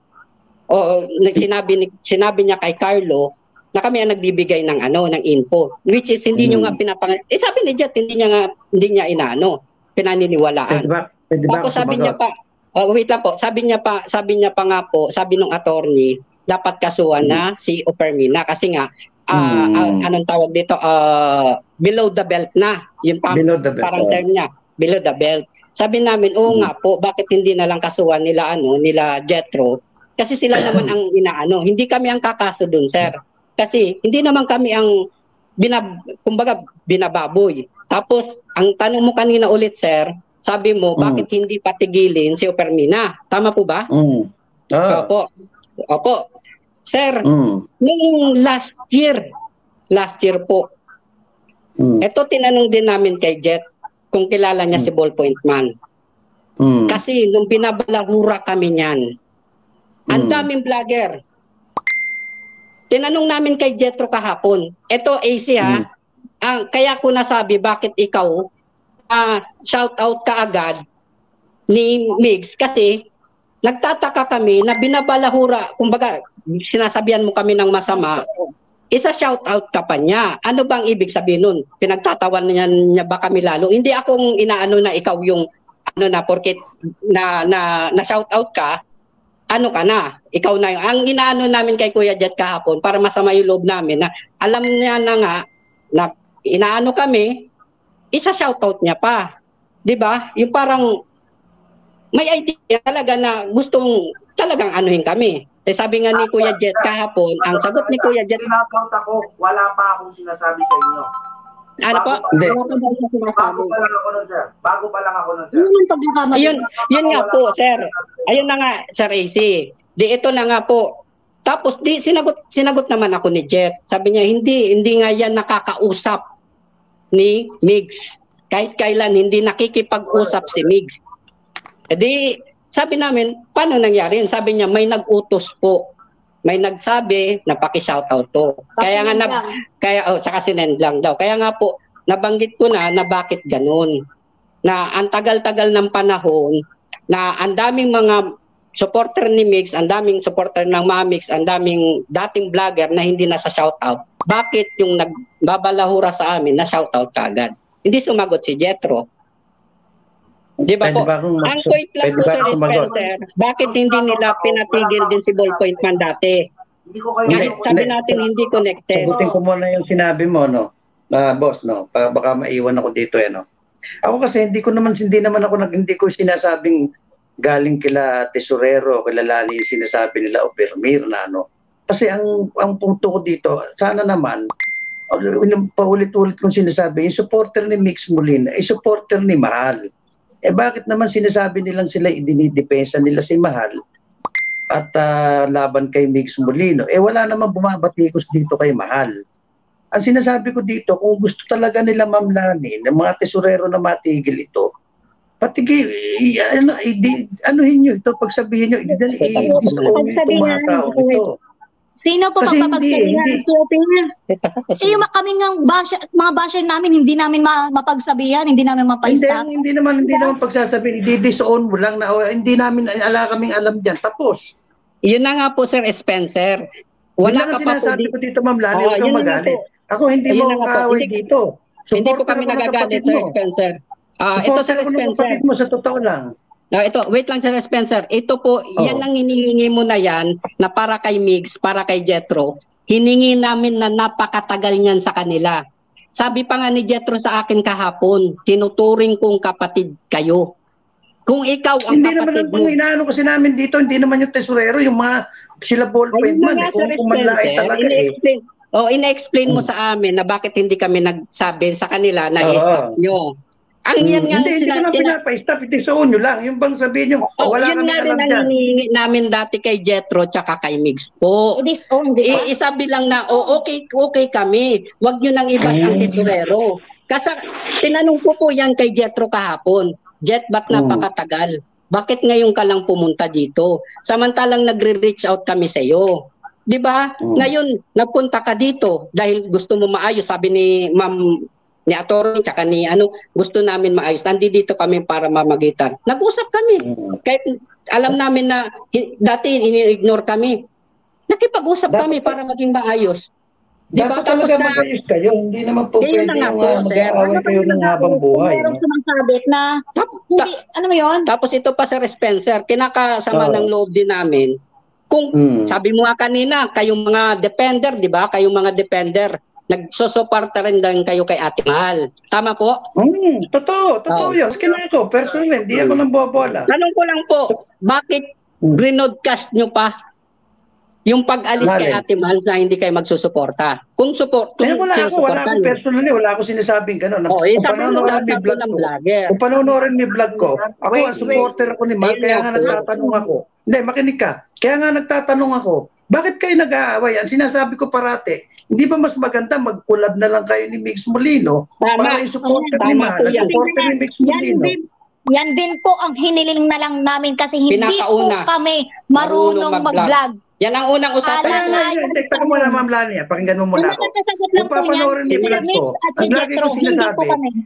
o sinabi ni sinabi niya kay Carlo na kami ang nagbibigay ng ano ng info, which is hindi niyo nga pinapang eh sabi ni Jet hindi niya nga hindi niya inaano pinaniniwalaan. Pwede ba, pwede ba Tapos ako sabi sumagot? niya pa oh, wait lang po, sabi niya pa sabi niya pa nga po, sabi ng attorney dapat kasuhan na si Opermina kasi nga ah, Mm. ah, anong tawag dito ah, below the belt na yung pa, Below the belt, parang oh. term niya below the belt. Sabi namin oo nga po, bakit hindi na lang kasuhan nila ano nila Jetro kasi sila naman ang inaano, hindi kami ang kakaso dun, sir. Kasi hindi naman kami ang binab kumbaga binababoy. Tapos ang tanong mo kanina ulit, sir, sabi mo Mm. bakit hindi patigilin si Opermina? Tama po ba? Mm. Ah. Opo. Opo. Sir, Mm. nung last year, last year po. Mm. Ito tinanong din namin kay Jet kung kilala niya si Ballpoint Man. Mm. Kasi nung binabalahura kami niyan, ang Mm. daming vlogger. Tinanong namin kay Jetro kahapon. Ito A C ha. Mm. Ang kaya ko nasabi bakit ikaw uh, shout out ka agad ni Mygz kasi nagtataka kami na binabalahura, kumbaga sinasabihan mo kami ng masama. Isa shout out ka pa niya. Ano bang ibig sabihin nun? Pinagtatawan niya, niya ba kami lalo? Hindi akong inaano na ikaw yung ano na porket na na, na shout out ka. Ano ka na, ikaw na yung, ang inaano namin kay Kuya Jet kahapon para masama yung loob namin na alam niya na nga na inaano kami, isa shoutout niya pa. 'Di ba? Yung parang may idea talaga na gustong talagang anuhin kami. Eh sabi nga ni Kuya Jet kahapon, ang sagot ni Kuya Jet, Tinataut ako, wala pa akong sinasabi sa inyo. Ano po? Hindi. Bago pa lang ako nun, sir. Bago pa lang ako nun, sir. Ayun, yun nga po, sir. Ayun na nga, Sir A C. Di ito na nga po. Tapos di sinagot sinagot naman ako ni Jet. Sabi niya hindi hindi nga yan nakakausap ni Mygz. Kahit kailan hindi nakikipag-usap si Mygz. E di sabi namin, paano nangyari yun? Sabi niya may nag-utos po. May nagsabi na paki-shoutout to. Kaya nga na, kaya oh, saka sinend lang daw. Kaya nga po nabanggit ko na na bakit ganun. Na ang tagal-tagal ng panahon na ang daming mga supporter ni Mygz, ang daming supporter ng mga Mygz, ang daming dating vlogger na hindi nasa shoutout. Bakit yung nagbabalahura sa amin na shoutout kagad? Hindi sumagot si Jetro. Di ba po? Ang point lang po, Sir Spencer, bakit hindi nila pinatigil din si Ballpoint man dati? Kahit sabi natin hindi connected. Sagutin ko muna yung sinabi mo, no? Uh, boss, no? Pa, baka maiwan ako dito, eh, no? Ako kasi hindi ko naman, hindi naman ako, nag, hindi ko sinasabing galing kila Tesorero, kila Lany yung sinasabi nila o Permir na, no? Kasi ang, ang punto ko dito, sana naman, paulit-ulit kong sinasabi, yung supporter ni Mygz Molino, ay supporter ni Mahal. Eh bakit naman sinasabi nilang sila idinidepensa nila si Mahal at uh, laban kay Mygz Molino? Eh wala namang bumabatikos dito kay Mahal. Ang sinasabi ko dito, kung gusto talaga nila Ma'am Lany, ng mga tesorero na matigil ito, patigil, ano, anuhin nyo ito, pagsabihin nyo, i-disown itong mga tao ito. Sino po mapapagsabihan? Eh, yung kami ng basher, mga basher namin, hindi namin ma mapagsabihan, hindi namin mapaistap. Hindi, hindi naman, hindi naman pagsasabihin, i-disown mo lang na oh, hindi namin, ala kaming alam dyan. Tapos, yun na nga po, Sir Spencer. Wala ka pa po sinasabi ko dito, Ma'am Lany, huwag kang magalit. Ako hindi mo kaaway dito. Hindi po kami nagagalit, Sir Spencer. Ah, ito, Sir Spencer. Mo sa totoo lang. Uh, ito, wait lang, Sir Spencer. Ito po, oh. Yan ang hinihingi mo na yan, na para kay Mygz, para kay Jetro. Hiningi namin na napakatagal niyan sa kanila. Sabi pa nga ni Jetro sa akin kahapon, tinuturing kong kapatid kayo. Kung ikaw ang hindi kapatid mo. Hindi naman, inaano kasi namin dito, hindi naman yung tesorero, yung mga sila Ballpoint man. Eh, kung kumalait talaga eh. O, oh, ina-explain mo hmm. sa amin na bakit hindi kami nagsabi sa kanila na oh. i-stop nyo. Ang yan nga, hindi, hindi ko na pinapa-stop, itisoon nyo lang. Yung bang sabihin nyo, oh, wala kami alam dyan. Yun nga rin ang hinihingi namin dati kay Jetro tsaka kay Mygz po. I-disown, di ba? Isabi lang na, oh, okay, okay kami. Huwag nyo nang ibas ang tesorero. Kasi tinanong ko po yan kay Jetro kahapon. Jet, ba't napakatagal? Bakit ngayon ka lang pumunta dito? Samantalang nagre-reach out kami sa iyo. Di ba? Ngayon, nagpunta ka dito dahil gusto mo maayos. Sabi ni Ma'am ni Atty. Tsaka ni ano, gusto namin maayos. Nandito kami para mamagitan. Nag-usap kami. Kahit alam namin na dati ini-ignore kami. Nakipag-usap kami para maging maayos. Diba? Tapos talaga mag-ayos kayo. Hindi naman po pwede yung uh, mag-aaway kayo ng habang buhay. Meron sumasabit na, hindi, ano mo yun? Tapos ito pa, Sir Spencer, kinakasama oh. ng loob din namin. Kung mm. sabi mo nga kanina, kayong mga defender, di ba? Kayong mga defender, nagsusuporta rin lang kayo kay Ate Mahal. Tama po? Mm, totoo, totoo oh. yun. Kailan ko, personally, hindi ako nang bobola. Tanong ko lang po, bakit mm. grinodcast nyo pa yung pag-alis Mali. kay Ate Mahal na hindi kayo magsusuporta? Kung support, kung eh, wala ako, wala ako personally, wala ako sinasabing gano'n. Oh, kung panonoorin mi vlog ko, kung panonoorin mi vlog ko, ako wait, ang supporter wait. ako ni Mahal, kaya nga nagtatanong ako. Hindi, makinig ka. Kaya nga nagtatanong ako, bakit kayo nag-aaway? Ang sinasabi ko parate, hindi ba mas maganda mag-collab na lang kayo ni Mygz Molino para yung supporter ni Mahal at supporter ni Mygz Molino? Yan din po ang hiniling na lang namin kasi hindi Pinakauna, po kami marunong mag-vlog. Yan ang unang usapan. Tekta mo muna, Ma'am Lany. Pakinggan mo muna ako. Kung papanoorin mo vlog ko, ang lagi ko sinasabi,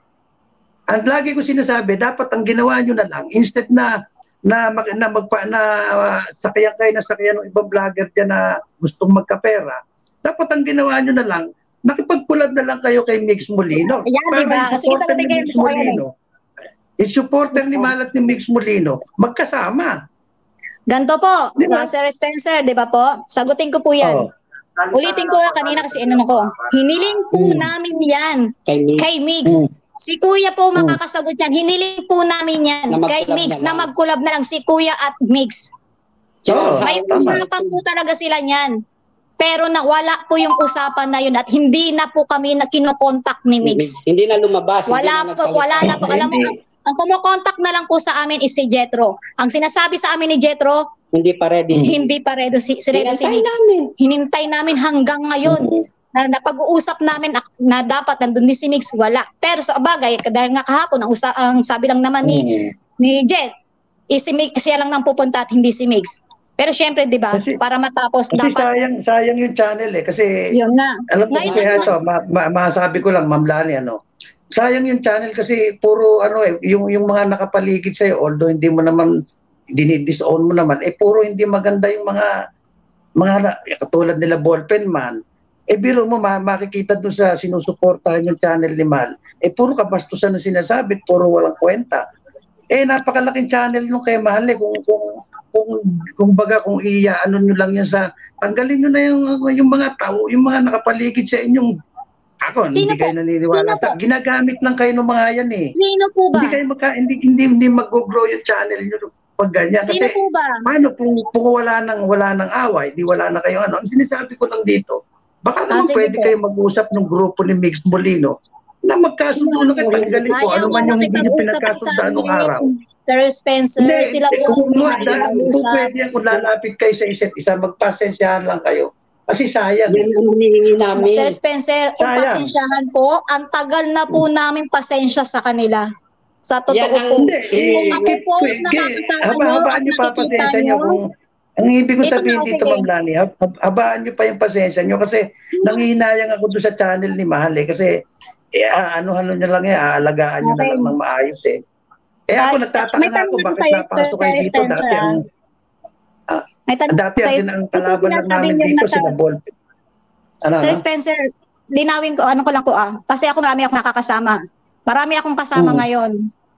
ang lagi ko sinasabi, dapat ang ginawa nyo na lang, instead na na, na, magpa, na uh, sakyan kayo na sakyan ng ibang vlogger dyan na gustong magkapera, dapat ang ginawa nyo na lang, nakipagkulab na lang kayo kay Mygz Molino. Ayan, diba? Kasi ito ni Mygz Molino, yung supporter ni Mahal at ni Mygz Molino, magkasama. Ganto po, diba? uh, Sir Spencer, di ba po? Sagutin ko po yan. Oh. Ulitin ko kanina kasi inano ko. Hiniling po mm. namin yan kay Mygz. Kay Mygz. Mm. Si Kuya po makakasagot yan. Hiniling po namin yan na kay Mygz na, na mag-collab na lang si Kuya at Mygz. So, may usapan po talaga sila niyan. Pero nawala po yung usapan na yun at hindi na po kami na kinokontak ni Mygz. Hindi na lumabas. Wala hindi na po, nagsalita. wala na po. Alam mo, ang, ang kumokontak na lang po sa amin is si Jetro. Ang sinasabi sa amin ni Jetro, Hindi pa ready. hindi pa ready si, si, ready si Hinintay Mygz. namin. Hinintay namin hanggang ngayon. Na napag-uusap namin ak- na dapat nandun din si Mygz, wala. Pero sa bagay, dahil nga kahapon, ang, usa- ang sabi lang naman ni, ni Jet, is si Mygz, siya lang nang pupunta at hindi si Mygz. Pero syempre, di ba, Kasi- para matapos, Kasi dapat, sayang, sayang yung channel eh. Kasi, yun nga. alam ko Ngayon, kaya ang- ito, ma ma masabi ko lang, Ma'am Lany, ano, sayang yung channel kasi puro, ano eh, yung, yung mga nakapaligid sa'yo, although hindi mo naman, dinidisown mo naman, eh, puro hindi maganda yung mga, mga, eh, katulad nila Ballpen Man, eh, biro mo, ma makikita doon sa sinusuportahan yung channel ni Mal, eh, puro kabastusan na sinasabi, puro walang kwenta. Eh, napakalaking channel nung kay Mahal eh, kung, kung, kung, kung baga, kung iya, ano nyo lang yan sa, tanggalin nyo na yung, yung mga tao, yung mga nakapaligid sa inyong, ako, Sino hindi po? kayo naniniwala Sino sa, po? ginagamit lang kayo ng mga yan eh. Sino po ba? Hindi kayo magka, hindi, hindi, hindi mag-grow yung channel nyo pag ganyan. Sino Kasi, po ba? paano kung, kung wala nang, wala nang away, di wala na kayo, ano, ang sinasabi ko lang dito, baka Ah, naman sige pwede po. kayo mag-usap ng grupo ni Mygz Molino na magkasundo na kayo, tanggalin ko, ano Ayaw man yung hindi nyo makipag-usap pinagkasundaan sa ng amin. araw. Sir Spencer, Hindi, sila eh, po kung, hindi nga, dahil- kung nakikipag-usap. pwede yan, kung lalapit kayo sa isa't isa, magpasensyahan lang kayo. Kasi sayang Yan eh. ang hinihingi namin. Sir Spencer, kung Sayang. pasensyahan po, ang tagal na po namin pasensya sa kanila. Sa totoo Yan ang- po. Hindi, eh, Kung ako keep- po keep- is nakakasama nyo haba-habaan at nyo pa nakikita pasensya nyo nyo, kung ang ibig ko Ito sabihin na, dito, sige. Ma'am Lany, hab- hab- habaan nyo pa yung pasensya nyo kasi nangihinayang ako doon sa channel ni Mahal eh. Kasi eh, ah, ano-ano nyo lang eh, aalagaan nyo na Okay. lang ng maayos eh. Eh ako Guys, nagtataka may na ako tanong ako bakit sa'yo, napasok kayo Sir dito Spencer, dati ang ah, May tanong dati ako ang, sa'yo. ang Ito kalaban lang sinasabi namin nyo dito na sila ta- ball. Ano, Sir ano? Spencer, linawin ko, ano ko lang po ah. Kasi ako marami akong nakakasama. Marami akong kasama Hmm. ngayon.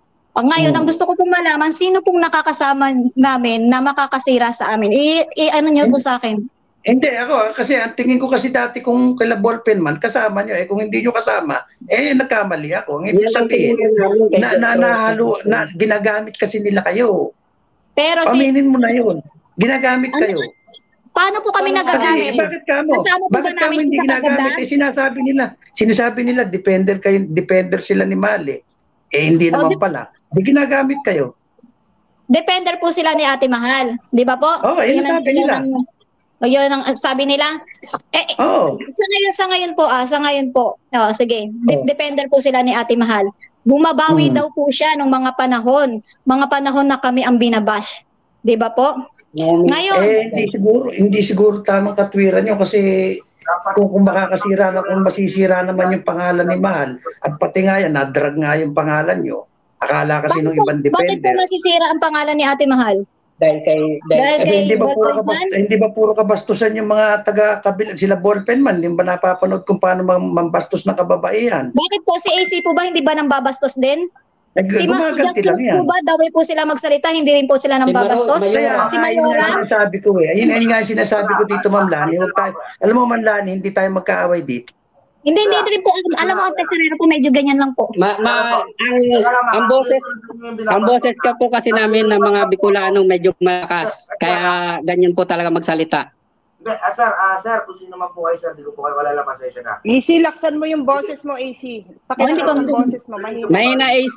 O ngayon, Hmm. ang gusto ko pong malaman, sino pong nakakasama namin na makakasira sa amin? I, i ano nyo po sa akin? Hindi, ako, ah, kasi ang tingin ko kasi dati kung kila Ballpen Man, kasama nyo eh. Kung hindi nyo kasama, eh nagkamali ako. Ang ibig Yan ang sabihin, tingin namin kay na, na, Jetro. nahalo, na, ginagamit kasi nila kayo. Pero si, Aminin mo na yun. Ginagamit Ano? kayo. paano po kami Kasi nagagamit? bakit kamo? Kasama po ba Bakit kamo namin hindi sa ginagamit? kaganda? Eh, sinasabi nila, sinasabi nila, depender kayo, depender sila ni Mali. Eh, hindi Oh, naman dep- pala. Di ginagamit kayo. Depender po sila ni Ate Mahal. Di ba po? Oo, yun ang- sabi nila. ang- o, yun ang sabi nila. Eh, eh, Oo. sa ngayon, sa ngayon po, ah, sa ngayon po. Oh, sige, De- Oh. depender po sila ni Ate Mahal. Bumabawi Hmm. daw po siya nung mga panahon. Mga panahon na kami ang binabash. Di ba po? Ngayon, Eh, hindi siguro, hindi siguro tamang katwiran nyo kasi kung, kung makakasira na, kung masisira naman yung pangalan ni Mahal, at pati nga yan, nadrag nga yung pangalan nyo. Akala kasi bakit nung po, ibang bakit po depender. masisira ang pangalan ni Ate Mahal? Dahil kay... Dahil Dahil, Eh, kay hindi ba puro Ballpen kabast, Man? hindi ba puro kabastusan yung mga taga kabilang sila Ballpen Man, hindi ba napapanood kung paano mam- mambastos na kababaihan? Bakit po si A C po ba hindi ba nang babastos din? Nag- Si Mas gumaganti Justus lang yan. po ba daw po sila magsalita, hindi rin po sila nang Si Maro- babastos? Mayora. Kaya Si nga, yun nga Mayora? sinasabi ko eh. Ayun, ayun nga sinasabi ko dito, Ma'am Lany. Huwag tayo, alam mo, Ma'am Lany, hindi tayo magkaaway dito. Hindi, hindi rin po. Alam mo, ang Tesorero po medyo ganyan lang po. ma, ma, ang, ang boses, ang boses ka po kasi namin ng mga Bicolanong medyo malakas. Kaya ganyan po talaga magsalita. Hindi, ah, sir, ah, sir, kung sino man po kayo, sir, di ko po kayo wala pasensya na. A C, laksan mo yung boses mo, A C. Pakilakas yung boses mo, mahina. Mahina is,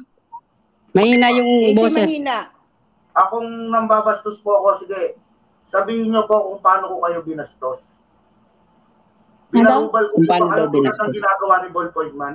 mahina yung A C, boses. mahina. Akong nambabastos po ako, sige, sabihin niyo po kung paano ko kayo binastos. Binahubal ko Kung po paano ba daw kayo tulad ng binastos? ginagawa ni Ballpoint Man?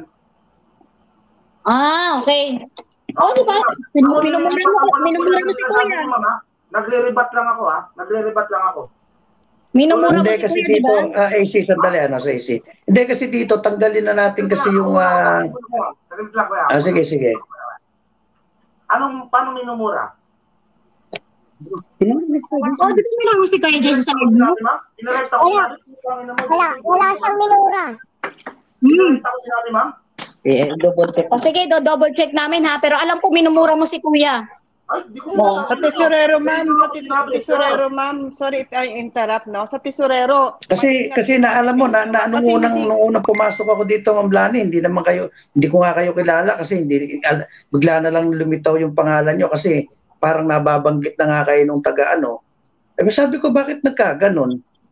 Ah, okay. Oh, di ba? Minumura mo, minumura mo si Kuya. Nagre-rebat lang ako, ha? Nagre-rebat lang ako. Minumura mo Hindi si kasi Kuya, di dito, ba? ah, A C, sandali, ano, sa A C. Hindi kasi dito, tanggalin na natin kasi yung, ah, Saglit lang, kuya. ah, sige, sige. Anong, paano minumura? Oh, di ba minumura mo si Kuya Jesus sa live mo? Inarekta ko Wala. sinabi. Wala, wala siyang minura. Inarekta ko sinabi, ma'am. Eh, double check. O sige, do double check namin ha. Pero alam ko minumura mo si Kuya. Ay, di ko Sa Tesorero, ma'am. Sa Tesorero, ma'am. Sorry if I interrupt, no? Sa Tesorero. Kasi kasi na alam mo na, na nung Kasi unang hindi- nung unang pumasok ako dito, Ma'am Lany, hindi naman kayo hindi ko nga kayo kilala kasi hindi al- bigla na lang lumitaw yung pangalan nyo kasi parang nababanggit na nga kayo nung taga ano. Eh sabi ko bakit nagkaganon?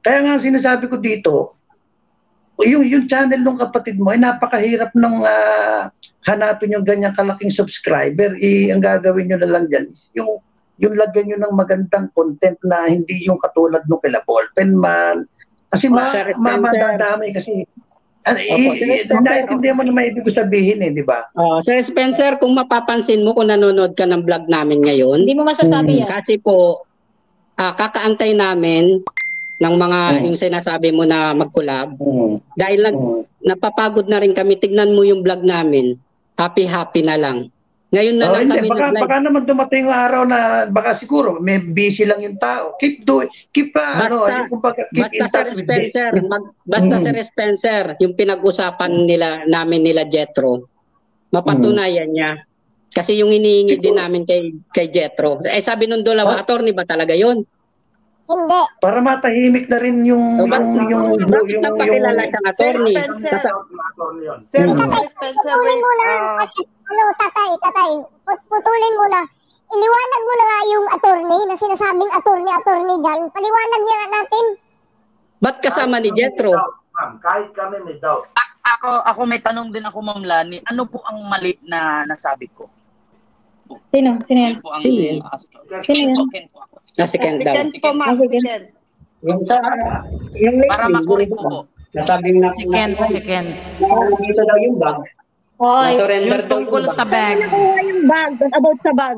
Kaya nga sinasabi ko dito, yung, yung channel ng kapatid mo ay napakahirap ng uh, hanapin yung ganyang kalaking subscriber. I, ang gagawin nyo na lang dyan, yung, yung lagyan nyo ng magandang content na hindi yung katulad nung kila Ballpen Man. Kasi ma, ma, madadamay kasi. Ano, naiintindihan mo na may ibig sabihin eh, di ba? Oh, Sir Spencer, kung mapapansin mo kung nanonood ka ng vlog namin ngayon, hindi mo masasabi yan. Kasi po, uh, kakaantay namin ng mga hmm. yung sinasabi mo na mag-collab. Hmm. Dahil nag, hmm. napapagod na rin kami, tignan mo yung vlog namin, happy-happy na lang. Ngayon na oh, lang hindi. kami Baka, baka naman dumating yung araw na baka siguro may busy lang yung tao. Keep doing, keep uh, basta, ano, yung kumbaga, keep basta in touch Sir with Spencer, this. mag, basta mm-hmm. Sir Spencer, yung pinag-usapan nila namin nila Jetro, mapatunayan mm-hmm. niya. Kasi yung iniingi din namin kay kay Jetro. Eh sabi nung dalawa, oh? Attorney ba talaga yon? Hindi. Para matahimik na rin yung so, yung yung yung bakit yung, napakilala yung, siyang attorney? Sir Spencer, Sir Tatay, Spencer, putulin mo na. Ano, tatay, tatay, putulin mo na. Iliwanag mo na nga yung attorney na sinasabing attorney, attorney dyan. Paliwanag niya nga natin. Ba't kasama ni Jetro? Kahit kami may doubt. Ako, ako may tanong din ako, Ma'am Lany. Ano po ang mali na nasabi ko? Sino? Sino yan? Sino yan? Sino yan? Ah, si Ken daw. Si Ken po, ma'am. Si Ken. Yung sa, yung para makorek ko po. Nasabing na si Ken, si Ken. Dito daw yung bag. Hoy, yung tungkol sa bag. Nakuha yung bag, about sa bag.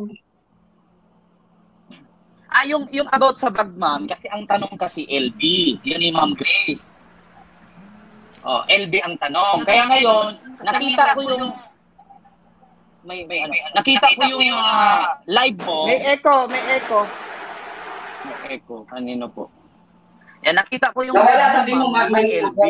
Ah, yung, yung about sa bag, ma'am, kasi ang tanong kasi L B. Yun ni Ma'am Grace. Oh, L B ang tanong. Kaya ngayon, nakita ko yung may may ano, nakita ko yung uh, live mo. May echo, may echo. May echo, kanino po? Yan, nakita ko yung live sabi mo may L B.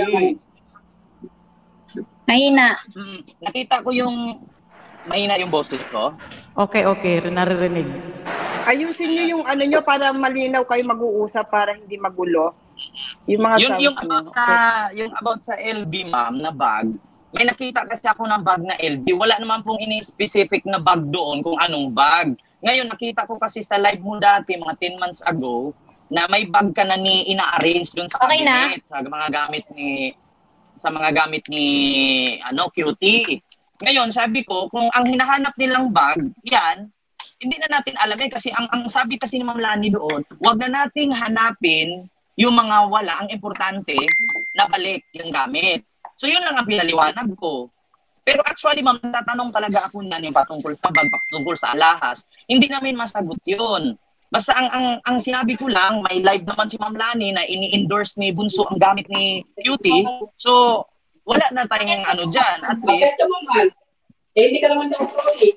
Mahina. Hmm, nakita ko yung mahina yung boses ko. Okay, okay, naririnig. Ayusin niyo yung ano niyo para malinaw kayo mag-uusap para hindi magulo. Yung mga yung, sounds yung about sa yung about sa L B, ma'am, na bag. May nakita kasi ako ng bag na L B. Wala naman pong ini-specific na bag doon kung anong bag. Ngayon, nakita ko kasi sa live mo dati, mga ten months ago, na may bag ka na ni ina-arrange doon sa okay cabinet, na? sa mga gamit ni sa mga gamit ni ano, Cutie. Ngayon, sabi ko, kung ang hinahanap nilang bag, yan, hindi na natin alam eh, kasi ang, ang sabi kasi ni Ma'am Lany doon, wag na nating hanapin yung mga wala, ang importante, na balik yung gamit. So yun lang ang pinaliwanag ko. Pero actually, ma'am, tatanong talaga ako na yung patungkol sa bag, patungkol sa alahas, hindi namin masagot yun. Basta ang, ang, ang sinabi ko lang, may live naman si Ma'am Lany na ini-endorse ni Bunso ang gamit ni Cutie. So, wala na tayong ano dyan. At least, eh, hindi ka naman daw eh.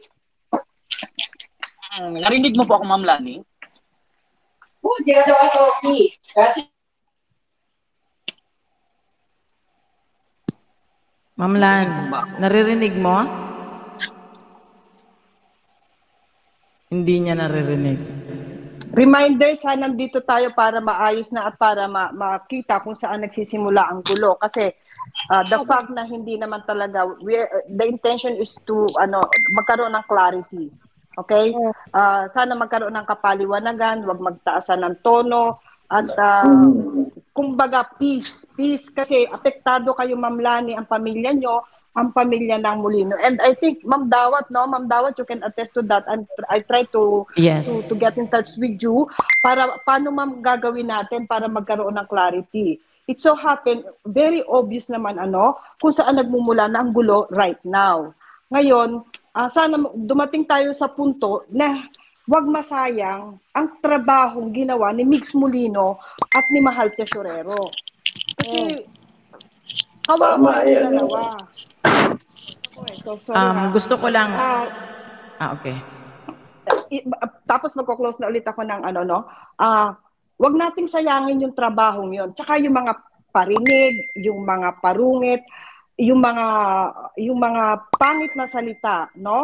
Um, narinig mo po ako, Ma'am Lany? Oo, hindi ka daw ako okay. Kasi Ma'am Lan, naririnig mo? Hindi niya naririnig. Reminder, sana nandito tayo para maayos na at para ma makita kung saan nagsisimula ang gulo. Kasi uh, the fact na hindi naman talaga, we, the intention is to ano magkaroon ng clarity. Okay? Uh, sana magkaroon ng kapaliwanagan, wag magtaasan ng tono, at uh, kumbaga peace. Peace kasi apektado kayo, Ma'am Lany, ang pamilya nyo, ang pamilya ng Molino. And I think, Ma'am Dawat, no? Ma'am Dawat, you can attest to that. And I try to, yes. to to get in touch with you para paano, ma'am, gagawin natin para magkaroon ng clarity. It so happen, very obvious naman ano, kung saan nagmumula na ang gulo right now. Ngayon, uh, sana dumating tayo sa punto na wag masayang ang trabahong ginawa ni Mygz Molino at ni Mahal Tesorero. Kasi kawawa yung dalawa. Okay, so sorry, um, gusto ko lang... Uh, ah, okay. Tapos magko-close na ulit ako ng ano, no? Ah, uh, wag nating sayangin yung trabahong yon. Tsaka yung mga parinig, yung mga parungit, yung mga yung mga pangit na salita, no?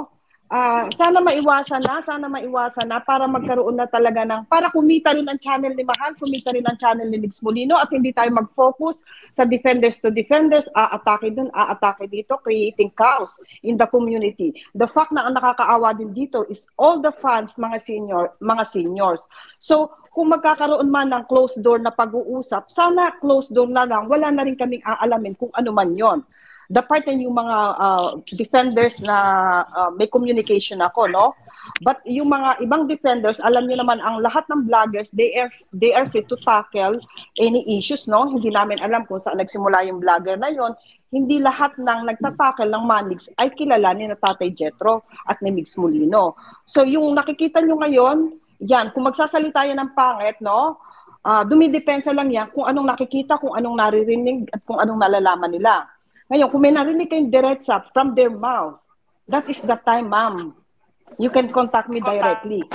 Ah, sana maiwasan na, sana maiwasan na para magkaroon na talaga ng, para kumita rin ang channel ni Mahal, kumita rin ang channel ni Mygz Molino at hindi tayo mag-focus sa defenders to defenders, aatake dun, aatake dito, creating chaos in the community. The fact na ang nakakaawa din dito is all the fans, mga senior, mga seniors. So, kung magkakaroon man ng closed door na pag-uusap, sana closed door na lang, wala na rin kaming aalamin kung ano man yon. The part na yung mga uh, defenders na uh, may communication ako, no? But yung mga ibang defenders, alam niyo naman, ang lahat ng vloggers, they are, they are free to tackle any issues, no? Hindi namin alam kung saan nagsimula yung vlogger na yon. Hindi lahat ng nagtatackle ng Mygz ay kilala ni na Tatay Jetro at ni Mygz Molino. So yung nakikita nyo ngayon, yan, kung magsasalita yan ng pangit, no? Uh, dumidepensa lang yan kung anong nakikita, kung anong naririnig, at kung anong nalalaman nila. Ngayon, kung may narinig kayong diretsa from their mouth, that is the time, ma'am. You can contact me directly.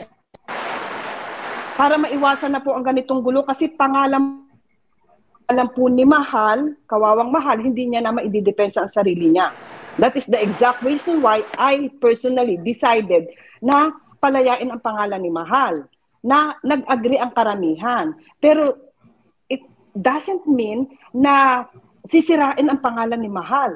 Para maiwasan na po ang ganitong gulo kasi pangalan alam po ni Mahal, kawawang Mahal, hindi niya na maididepensa ang sarili niya. That is the exact reason why I personally decided na palayain ang pangalan ni Mahal, na nag-agree ang karamihan. Pero it doesn't mean na sisirain ang pangalan ni Mahal.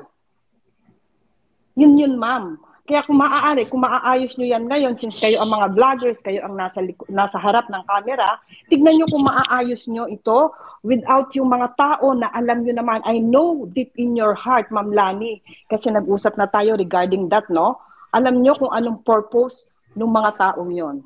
Yun yun, ma'am. Kaya kung maaari, kung maaayos nyo yan ngayon, since kayo ang mga vloggers, kayo ang nasa, nasa harap ng camera, tignan nyo kung maaayos nyo ito without yung mga tao na alam nyo naman, I know deep in your heart, Ma'am Lany, kasi nag-usap na tayo regarding that, no? Alam nyo kung anong purpose ng mga taong yon.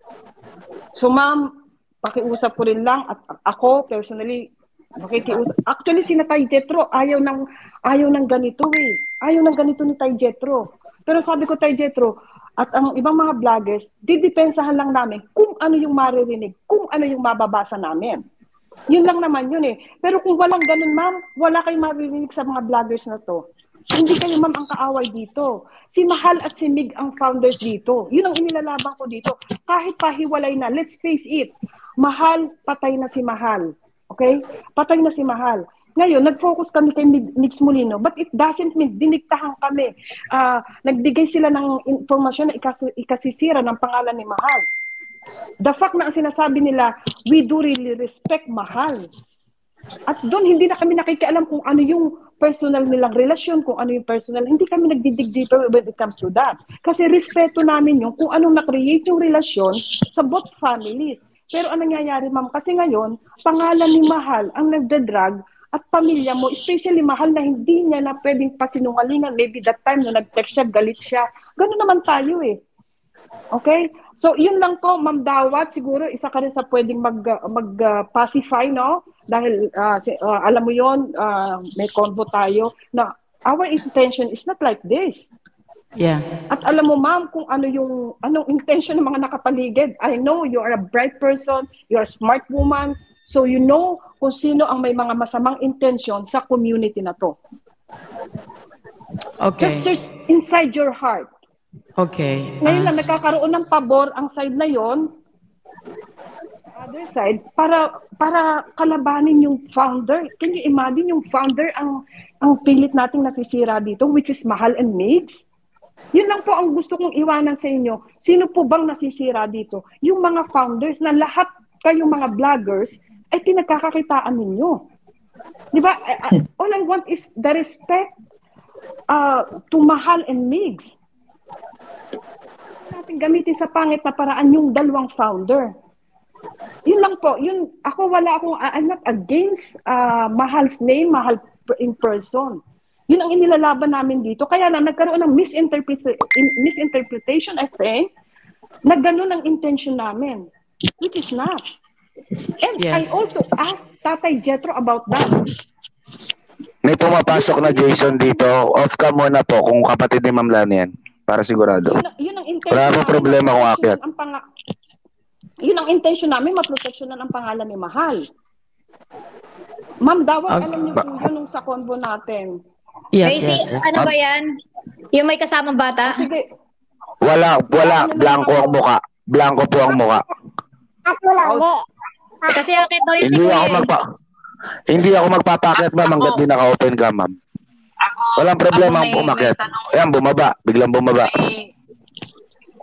So, ma'am, pakiusap ko rin lang, at ako, personally, makikiusap. Actually, si Tay Jetro, ayaw ng, ayaw ng ganito eh. Ayaw ng ganito ni Tay Jetro. Pero sabi ko, Tay Jetro, at ang ibang mga vloggers, didepensahan lang namin kung ano yung maririnig, kung ano yung mababasa namin. Yun lang naman yun eh. Pero kung walang ganun, ma'am, wala kayong maririnig sa mga vloggers na to. Hindi kayo, ma'am, ang kaaway dito. Si Mahal at si Mygz ang founders dito. Yun ang inilalaban ko dito. Kahit pahiwalay na, let's face it, Mahal, patay na si Mahal. Okay? Patay na si Mahal. Ngayon, nag-focus kami kay Mygz Molino, but it doesn't mean diniktahan kami. Uh, nagbigay sila ng informasyon na ikas- ikasisira ng pangalan ni Mahal. The fact na ang sinasabi nila, we do really respect Mahal. At doon, hindi na kami nakikialam kung ano yung personal nilang relasyon, kung ano yung personal. Hindi kami nagdidig deeper when it comes to that. Kasi respeto namin yung kung anong na-create yung relasyon sa both families. Pero ang nangyayari, ma'am, kasi ngayon, pangalan ni Mahal ang nagdadrag at pamilya mo, especially Mahal na hindi niya na pwedeng pasinungalingan. Maybe that time na nag-text siya, galit siya. Ganun naman tayo eh. Okay? So, yun lang po, Ma'am Dawat. Siguro, isa ka rin sa pwedeng mag-pacify, uh, mag, uh, no? Dahil, uh, si, uh, alam mo yun, uh, may convo tayo na our intention is not like this. Yeah. At alam mo, ma'am, kung ano yung anong intention ng mga nakapaligid. I know you are a bright person, you are a smart woman, so you know kung sino ang may mga masamang intention sa community na to. Okay. Just search inside your heart. Okay. Ngayon Uh, na nagkakaroon ng pabor ang side na yon, other side, para para kalabanin yung founder. Can you imagine yung founder ang ang pilit nating nasisira dito, which is Mahal and Mygz? Yun lang po ang gusto kong iwanan sa inyo. Sino po bang nasisira dito? Yung mga founders na lahat kayong mga vloggers ay pinagkakakitaan ninyo. Di ba? All I want is the respect uh, to Mahal and Mygz. Natin gamitin sa pangit na paraan yung dalawang founder. Yun lang po. Yun, ako wala akong, I'm not against uh, Mahal's name, Mahal in person. Yun ang inilalaban namin dito. Kaya lang, nagkaroon ng misinterpre- misinterpretation, I think, na gano'n ang intention namin. Which is not. And yes. I also asked Tatay Jetro about that. May pumapasok na Jason dito. Off ka muna po kung kapatid ni Ma'am Lany yan. Para sigurado. Yun, yun ang intention wala namin. Problema kung akyat. Ang pang- yun ang intention namin, maproteksyonan ang pangalan ni Mahal. Ma'am Dawat, uh, alam niyo po yun nung sa convo natin. Yes, yes, yes. Ano ba yan? Yung may kasamang bata? Sige. Wala, wala. Blanco ang muka. Blanco po ang muka. At wala, hindi. Kasi akit daw yung hindi si ako magpa Hindi ako magpapakit, ma'am, hanggat di naka-open ka, ma'am. Walang problema ang umakyat. Ayan, bumaba. Biglang bumaba. May,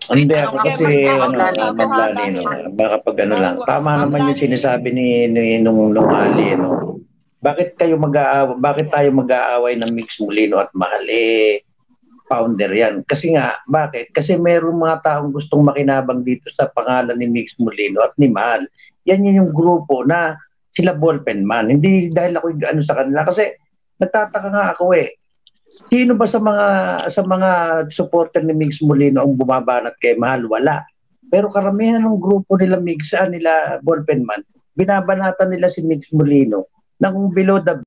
Hindi ako kasi, ano, Ma'am Lany, no, baka pag ano lang, tama naman yung sinasabi ni, ni nung, nung Ali, no. Bakit kayo mag-aaway, bakit tayo mag-aaway ng Mygz, Molino at Mahal? Eh, founder yan. Kasi nga, bakit? Kasi merong mga taong gustong makinabang dito sa pangalan ni Mygz, Molino at ni Mahal. Yan yun yung grupo na sila ballpen man. Hindi dahil ako ano sa kanila. Kasi nagtataka nga ako eh. Sino ba sa mga sa mga supporter ni Mygz Molino ang bumabanat kay Mahal? Wala. Pero karamihan ng grupo nila Mygz, ah, nila ballpen man, binabanatan nila si Mygz Molino na kung below the